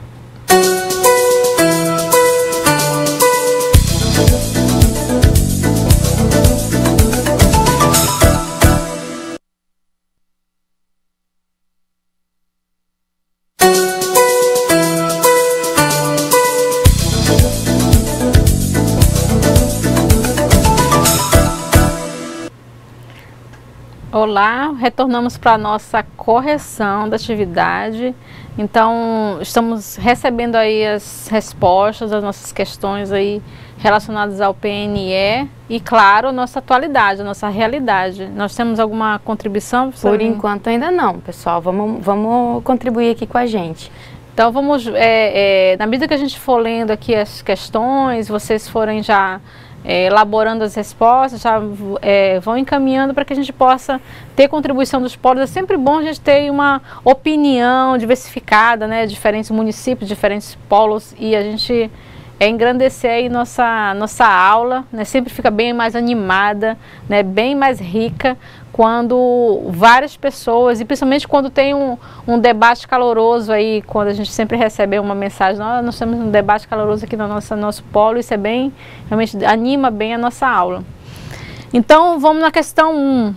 Olá, retornamos para a nossa correção da atividade. Então, estamos recebendo aí as respostas das nossas questões aí relacionadas ao P N E e, claro, nossa atualidade, a nossa realidade. Nós temos alguma contribuição? Por enquanto ainda não, pessoal. Vamos, vamos contribuir aqui com a gente. Então, vamos, é, é, na medida que a gente for lendo aqui as questões, vocês forem já É, elaborando as respostas, já é, vão encaminhando para que a gente possa ter contribuição dos polos. É sempre bom a gente ter uma opinião diversificada, né, diferentes municípios, diferentes polos, e a gente é, engrandecer aí nossa, nossa aula, né, sempre fica bem mais animada, né, bem mais rica, quando várias pessoas, e principalmente quando tem um, um debate caloroso aí, quando a gente sempre recebe uma mensagem, nós, nós temos um debate caloroso aqui no nosso, nosso polo, isso é bem, realmente anima bem a nossa aula. Então, vamos na questão um.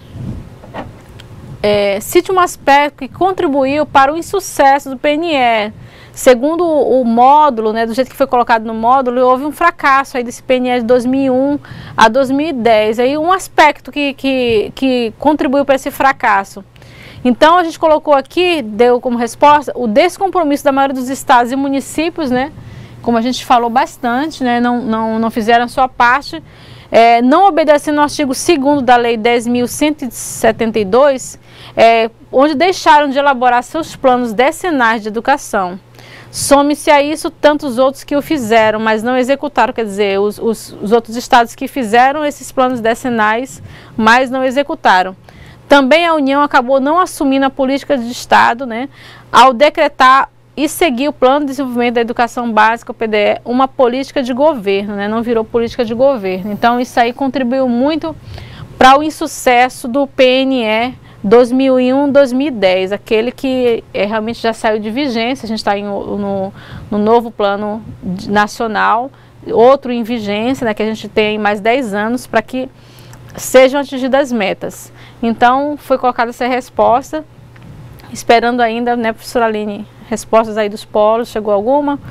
É, cite um aspecto que contribuiu para o insucesso do P N E. Segundo o módulo, né, do jeito que foi colocado no módulo, houve um fracasso aí desse P N E de dois mil e um a dois mil e dez. Aí um aspecto que, que, que contribuiu para esse fracasso. Então a gente colocou aqui, deu como resposta, o descompromisso da maioria dos estados e municípios, né, como a gente falou bastante, né, não, não, não fizeram a sua parte, é, não obedecendo ao artigo segundo da Lei dez mil cento e setenta e dois, é, onde deixaram de elaborar seus planos decenais de educação. Some-se a isso tantos outros que o fizeram, mas não executaram, quer dizer, os, os, os outros estados que fizeram esses planos decenais, mas não executaram. Também a União acabou não assumindo a política de Estado, né, ao decretar e seguir o Plano de Desenvolvimento da Educação Básica, o P D E, uma política de governo, né, não virou política de governo. Então isso aí contribuiu muito para o insucesso do P N E dois mil e um, dois mil e dez, aquele que é, realmente já saiu de vigência. A gente está no, no novo plano nacional, outro em vigência, né, que a gente tem mais dez anos para que sejam atingidas as metas. Então, foi colocada essa resposta, esperando ainda, né, professora Aline, respostas aí dos polos. Chegou alguma?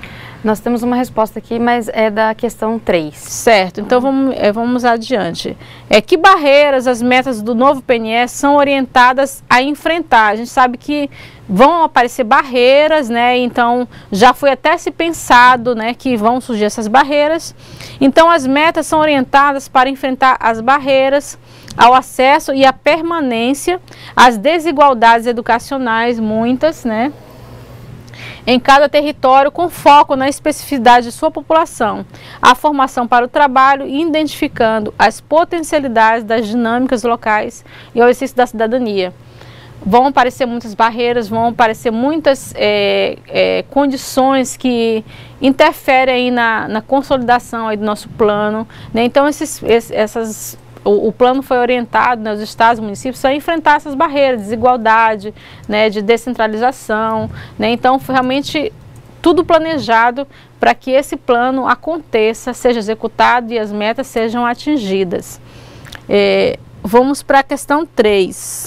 Nós temos uma resposta aqui, mas é da questão três. Certo, então vamos, é, vamos adiante. É, que barreiras as metas do novo P N E são orientadas a enfrentar? A gente sabe que vão aparecer barreiras, né? Então já foi até se pensado, né, que vão surgir essas barreiras. Então as metas são orientadas para enfrentar as barreiras ao acesso e à permanência, as desigualdades educacionais, muitas, né, em cada território, com foco na especificidade de sua população, a formação para o trabalho, identificando as potencialidades das dinâmicas locais e o exercício da cidadania. Vão aparecer muitas barreiras, vão aparecer muitas é, é, condições que interferem aí na, na consolidação aí do nosso plano, né? Então, esses, esses, essas... O, o plano foi orientado, né, os estados e municípios a enfrentar essas barreiras, desigualdade, né, de descentralização, né? Então foi realmente tudo planejado para que esse plano aconteça, seja executado e as metas sejam atingidas. É, vamos para a questão três.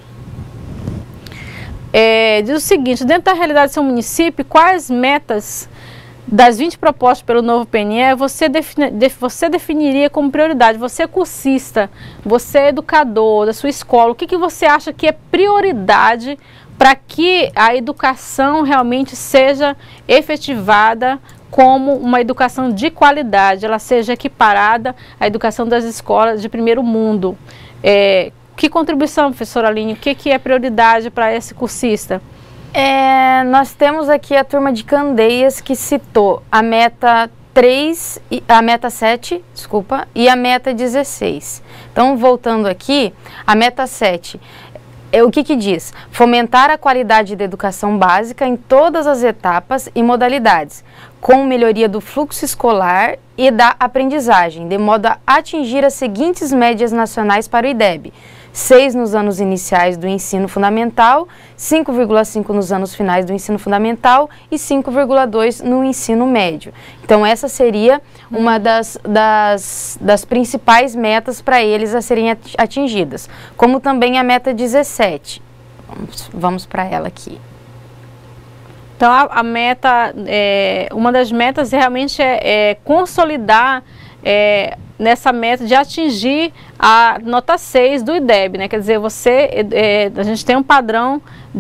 É, diz o seguinte: dentro da realidade do seu município, quais metas das vinte propostas pelo novo P N E, você, defini, def, você definiria como prioridade? Você é cursista, você é educador da sua escola, o que, que você acha que é prioridade para que a educação realmente seja efetivada como uma educação de qualidade, ela seja equiparada à educação das escolas de primeiro mundo? É, que contribuição, professora Aline, o que, que é prioridade para esse cursista? É, nós temos aqui a turma de Candeias que citou a meta três, a meta sete, desculpa, e a meta dezesseis. Então, voltando aqui, a meta sete, é, o que que diz? Fomentar a qualidade da educação básica em todas as etapas e modalidades, com melhoria do fluxo escolar e da aprendizagem, de modo a atingir as seguintes médias nacionais para o I D E B. seis nos anos iniciais do ensino fundamental, cinco vírgula cinco nos anos finais do ensino fundamental e cinco vírgula dois no ensino médio. Então essa seria uma das, das, das principais metas para eles a serem atingidas, como também a meta dezessete. Vamos, vamos para ela aqui. Então a, a meta, é, uma das metas realmente é, é consolidar é, nessa meta de atingir a nota seis do I D E B, né? Quer dizer, você, é, a gente tem um padrão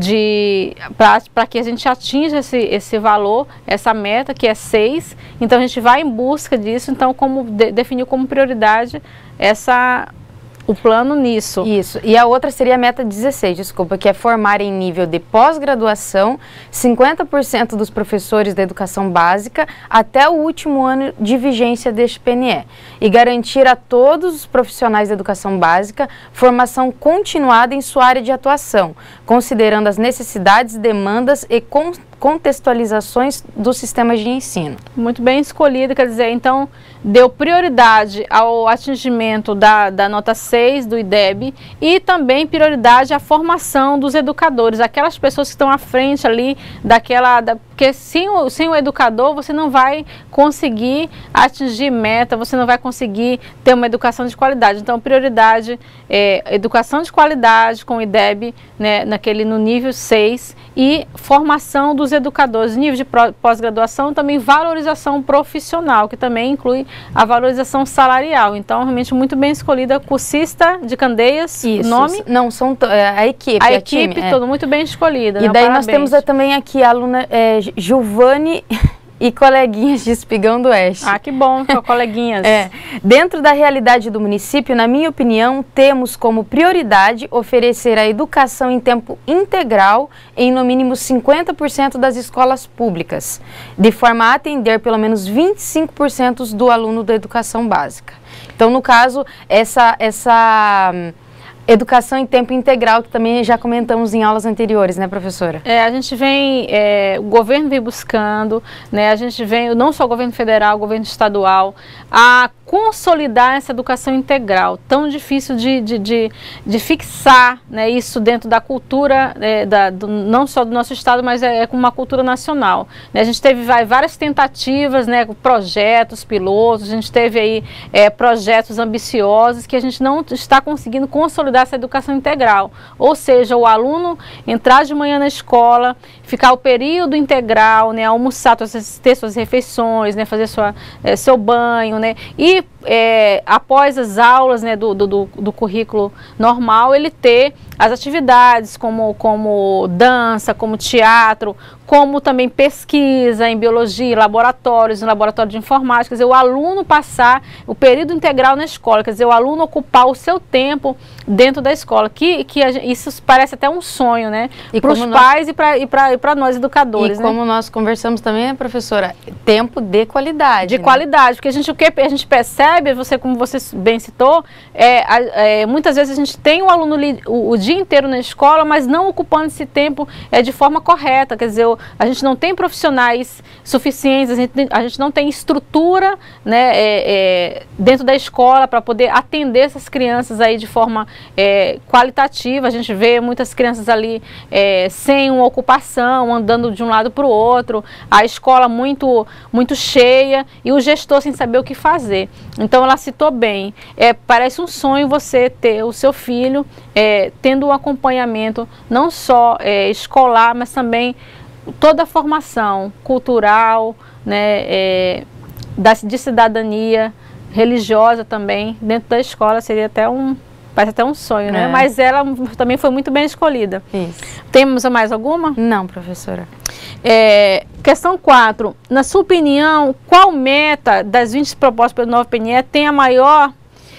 de para que a gente atinja esse, esse valor, essa meta que é seis, então a gente vai em busca disso, então como de, definiu como prioridade essa o plano nisso. Isso, e a outra seria a meta dezesseis, desculpa, que é formar em nível de pós-graduação cinquenta por cento dos professores da educação básica até o último ano de vigência deste P N E e garantir a todos os profissionais da educação básica formação continuada em sua área de atuação, considerando as necessidades, demandas e con contextualizações dos sistemas de ensino. Muito bem escolhido, quer dizer, então deu prioridade ao atingimento da, da nota seis do I D E B e também prioridade à formação dos educadores, aquelas pessoas que estão à frente ali daquela, da, porque sem o, sem o educador você não vai conseguir atingir meta, você não vai conseguir ter uma educação de qualidade. Então prioridade é educação de qualidade com o I D E B, né, naquele, no nível seis, e formação dos educadores, nível de pós-graduação, também valorização profissional, que também inclui a valorização salarial. Então, realmente muito bem escolhida, cursista de Candeias. Isso. O nome? Não, são é, a equipe. A, a equipe time, toda, é. muito bem escolhida. E né? daí Parabéns. nós temos a, também aqui a aluna é, Giovane e coleguinhas de Espigão do Oeste. Ah, que bom, com coleguinhas. É. Dentro da realidade do município, na minha opinião, temos como prioridade oferecer a educação em tempo integral em no mínimo cinquenta por cento das escolas públicas, de forma a atender pelo menos vinte e cinco por cento do aluno da educação básica. Então, no caso, essa... essa educação em tempo integral, que também já comentamos em aulas anteriores, né, professora? É, a gente vem, é, o governo vem buscando, né, a gente vem, não só o governo federal, o governo estadual, a consolidar essa educação integral, tão difícil de, de, de, de fixar, né, isso dentro da cultura, é, da, do, não só do nosso estado, mas é, é como uma cultura nacional. Né? A gente teve vai, várias tentativas, né, projetos, pilotos, a gente teve aí é, projetos ambiciosos que a gente não está conseguindo consolidar essa educação integral. Ou seja, o aluno entrar de manhã na escola, ficar o período integral, né, almoçar, ter suas refeições, né, fazer sua, é, seu banho, né, e é, após as aulas, né, do, do, do currículo normal, ele ter as atividades como, como dança, como teatro, como também pesquisa em biologia, laboratórios, em laboratório de informática, quer dizer, o aluno passar o período integral na escola, quer dizer, o aluno ocupar o seu tempo dentro da escola, que, que a, isso parece até um sonho, né, para os pais nós, e para nós educadores. E como né? nós conversamos também, né, professora, tempo de qualidade. De né? qualidade, porque a gente, o que a gente percebe, você, como você bem citou, é, é, muitas vezes a gente tem o aluno li, o, o dia inteiro na escola, mas não ocupando esse tempo é, de forma correta, quer dizer, a gente não tem profissionais suficientes, a gente, a gente não tem estrutura, né, é, é, dentro da escola para poder atender essas crianças aí de forma é, qualitativa. A gente vê muitas crianças ali é, sem uma ocupação, andando de um lado para o outro, a escola muito, muito cheia e o gestor sem saber o que fazer. Então ela citou bem, é, parece um sonho você ter o seu filho é, tendo um acompanhamento não só é, escolar, mas também toda a formação cultural, né, é, da, de cidadania, religiosa também, dentro da escola. Seria até um, parece até um sonho, né? É. Mas ela também foi muito bem escolhida. Isso. Temos mais alguma? Não, professora. É, questão quatro. Na sua opinião, qual meta das vinte propostas pelo novo P N E tem a maior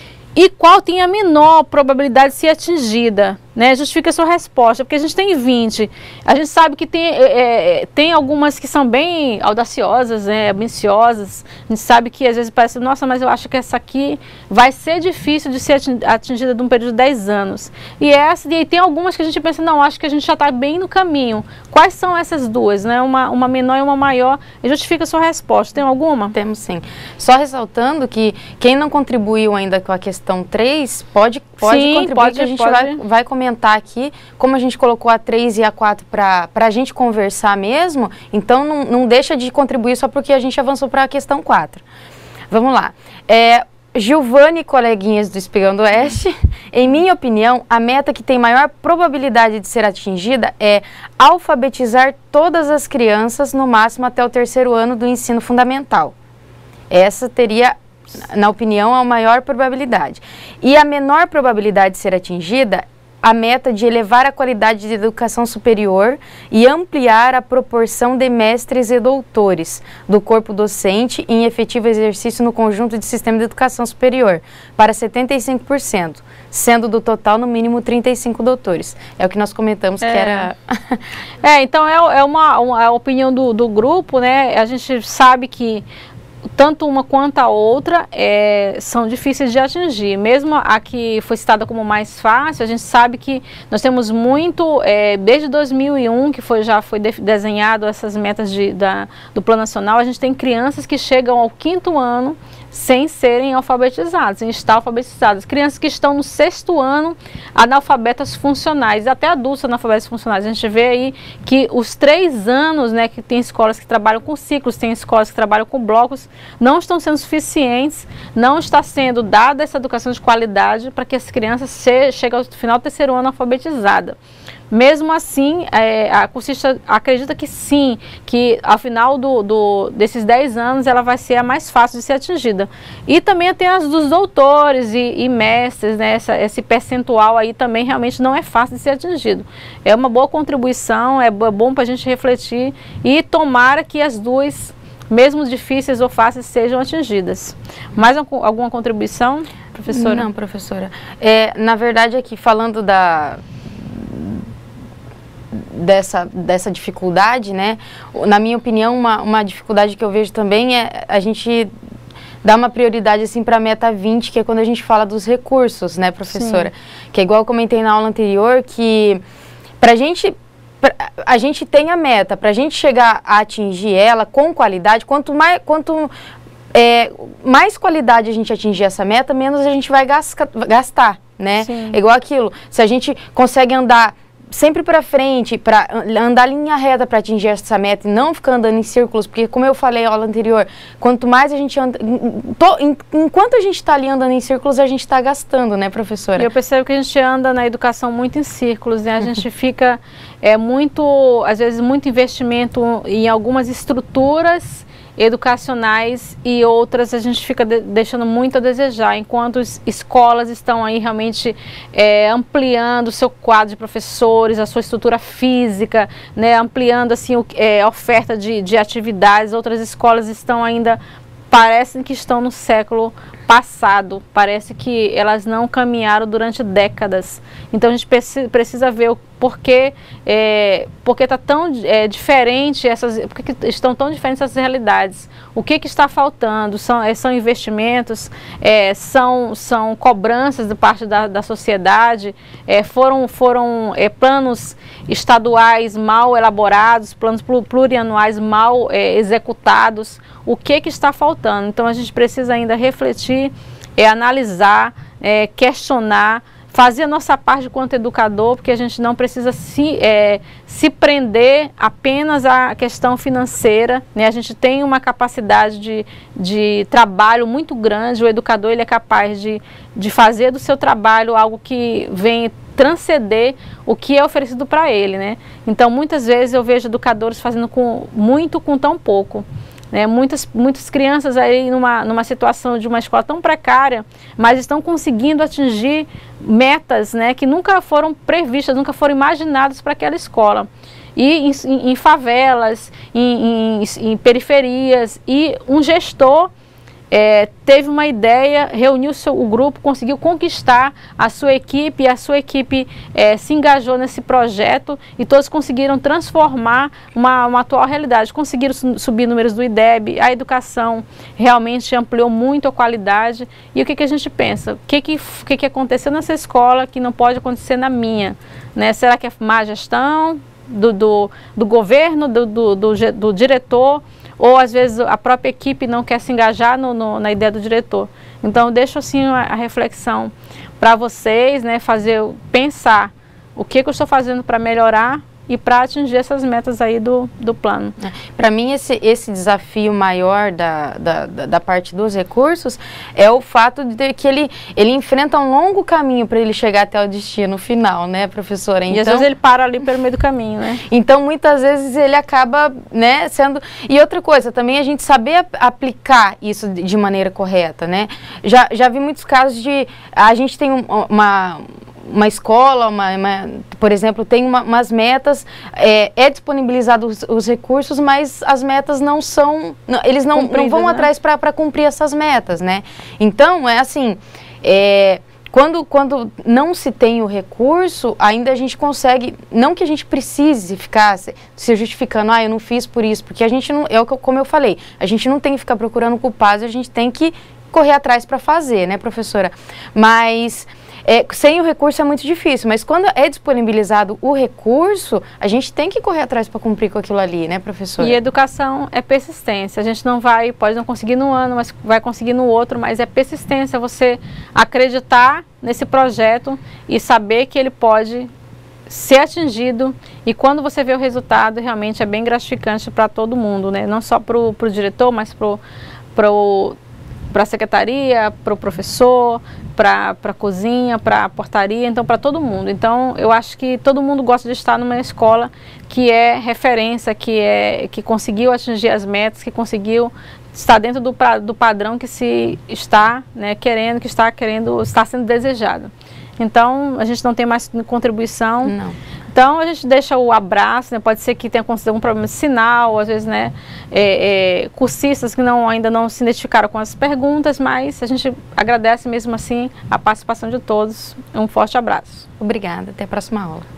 e qual tem a menor probabilidade de ser atingida? Né? Justifica a sua resposta, porque a gente tem vinte, a gente sabe que tem, é, é, tem algumas que são bem audaciosas, né, ambiciosas, a gente sabe que às vezes parece, nossa, mas eu acho que essa aqui vai ser difícil de ser atingida num período de dez anos. E, essa, e aí tem algumas que a gente pensa, não, acho que a gente já está bem no caminho. Quais são essas duas? Né? Uma, uma menor e uma maior, e justifica a sua resposta. Tem alguma? Temos sim. Só ressaltando que quem não contribuiu ainda com a questão três, pode, pode sim, contribuir, pode, que a gente pode. vai, vai comentar aqui, como a gente colocou a três e a quatro para a gente conversar mesmo, então não, não deixa de contribuir só porque a gente avançou para a questão quatro. Vamos lá. É, Gilvane e coleguinhas do Espigão do Oeste, em minha opinião, a meta que tem maior probabilidade de ser atingida é alfabetizar todas as crianças no máximo até o terceiro ano do ensino fundamental. Essa teria, na opinião, a maior probabilidade. E a menor probabilidade de ser atingida a meta de elevar a qualidade de educação superior e ampliar a proporção de mestres e doutores do corpo docente em efetivo exercício no conjunto de sistema de educação superior para setenta e cinco por cento, sendo do total no mínimo trinta e cinco doutores. É o que nós comentamos é. que era... é, então é, é uma, uma a opinião do, do grupo, né? A gente sabe que tanto uma quanto a outra é, são difíceis de atingir. Mesmo a que foi citada como mais fácil, a gente sabe que nós temos muito, é, desde dois mil e um, que foi, já foi de, desenhado essas metas de, da, do Plano Nacional, a gente tem crianças que chegam ao quinto ano sem serem alfabetizadas, sem estar alfabetizadas. Crianças que estão no sexto ano, analfabetas funcionais, até adultos analfabetas funcionais. A gente vê aí que os três anos, né, que tem escolas que trabalham com ciclos, tem escolas que trabalham com blocos, não estão sendo suficientes, não está sendo dada essa educação de qualidade para que as crianças se, cheguem ao final do terceiro ano alfabetizadas. Mesmo assim, é, a cursista acredita que sim, que ao final do, do, desses dez anos ela vai ser a mais fácil de ser atingida. E também tem as dos doutores e, e mestres, né? Essa, esse percentual aí também realmente não é fácil de ser atingido. É uma boa contribuição, é bom para a gente refletir e tomara que as duas, mesmo difíceis ou fáceis, sejam atingidas. Mais alguma contribuição, professora? Não, professora. É, na verdade, aqui falando da... Dessa, dessa dificuldade, né? Na minha opinião, uma, uma dificuldade que eu vejo também é a gente dar uma prioridade assim para a meta vinte, que é quando a gente fala dos recursos, né, professora? Sim. Que é igual eu comentei na aula anterior, que para a gente, pra, a gente tem a meta, para a gente chegar a atingir ela com qualidade, quanto mais, quanto é, mais qualidade a gente atingir essa meta, menos a gente vai gasca, gastar, né? Sim. É igual aquilo, se a gente consegue andar sempre para frente, para andar linha reta para atingir essa meta e não ficar andando em círculos, porque como eu falei na aula anterior, quanto mais a gente anda, to, enquanto a gente está ali andando em círculos, a gente está gastando, né, professora? E eu percebo que a gente anda na educação muito em círculos, né? A gente fica, é, muito, às vezes, muito investimento em algumas estruturas educacionais e outras a gente fica de, deixando muito a desejar, enquanto as escolas estão aí realmente é, ampliando o seu quadro de professores, a sua estrutura física, né, ampliando assim o, é, a oferta de, de atividades. Outras escolas estão ainda, parecem que estão no século passado, parece que elas não caminharam durante décadas. Então a gente precisa, precisa ver o porquê, é, porque está tão é, diferente essas, porque estão tão diferentes essas realidades. O que que está faltando? São, é, são investimentos, é, são, são cobranças de parte da, da sociedade, é, foram, foram é, planos estaduais mal elaborados, planos plurianuais mal é, executados. O que que está faltando? Então a gente precisa ainda refletir, é, analisar, é, questionar, fazer a nossa parte quanto educador, porque a gente não precisa se, é, se prender apenas à questão financeira, né? A gente tem uma capacidade de, de trabalho muito grande, o educador ele é capaz de, de fazer do seu trabalho algo que vem transcender o que é oferecido para ele, né? Então, muitas vezes eu vejo educadores fazendo com, muito com tão pouco. Né, muitas, muitas crianças aí numa, numa situação de uma escola tão precária, mas estão conseguindo atingir metas, né, que nunca foram previstas, nunca foram imaginadas para aquela escola. E em, em, em favelas, em, em, em periferias, e um gestor É, teve uma ideia, reuniu seu, o grupo, conseguiu conquistar a sua equipe, e a sua equipe é, se engajou nesse projeto e todos conseguiram transformar uma, uma atual realidade, conseguiram subir números do I D E B, a educação realmente ampliou muito a qualidade. E o que, que a gente pensa? O que, que, que, que aconteceu nessa escola que não pode acontecer na minha? Né? Será que é má gestão do, do, do governo, do, do, do, do diretor? Ou às vezes a própria equipe não quer se engajar no, no, na ideia do diretor. Então eu deixo assim a, a reflexão para vocês, né, fazer, pensar o que, que eu estou fazendo para melhorar e para atingir essas metas aí do, do plano. Para mim, esse, esse desafio maior da, da, da parte dos recursos é o fato de que ele, ele enfrenta um longo caminho para ele chegar até o destino final, né, professora? Então, e às vezes ele para ali pelo meio do caminho, né? Então, muitas vezes ele acaba, né, sendo... E outra coisa, também a gente saber aplicar isso de maneira correta, né? Já, já vi muitos casos de... A gente tem um, uma... uma escola, uma, uma, por exemplo, tem uma, umas metas, é, é disponibilizado os, os recursos, mas as metas não são, não, eles não, não vão, né, atrás para cumprir essas metas, né? Então, é assim, é, quando, quando não se tem o recurso, ainda a gente consegue, não que a gente precise ficar se, se justificando, ah, eu não fiz por isso, porque a gente não, é o que, como eu falei, a gente não tem que ficar procurando culpados, a gente tem que correr atrás para fazer, né, professora? Mas... É, sem o recurso é muito difícil, mas quando é disponibilizado o recurso, a gente tem que correr atrás para cumprir com aquilo ali, né, professora? E educação é persistência. A gente não vai, pode não conseguir no ano, mas vai conseguir no outro, mas é persistência, você acreditar nesse projeto e saber que ele pode ser atingido, e quando você vê o resultado, realmente é bem gratificante para todo mundo, né? Não só para o diretor, mas para pro, para a secretaria, para o professor, para a cozinha, para a portaria, então para todo mundo. Então eu acho que todo mundo gosta de estar numa escola que é referência, que, é, que conseguiu atingir as metas, que conseguiu estar dentro do, do padrão que se está, né, querendo, que está querendo, está sendo desejado. Então a gente não tem mais contribuição. Não. Então a gente deixa o abraço, né? Pode ser que tenha acontecido algum problema de sinal, às vezes, né, é, é, cursistas que não, ainda não se identificaram com as perguntas, mas a gente agradece mesmo assim a participação de todos. Um forte abraço. Obrigada, até a próxima aula.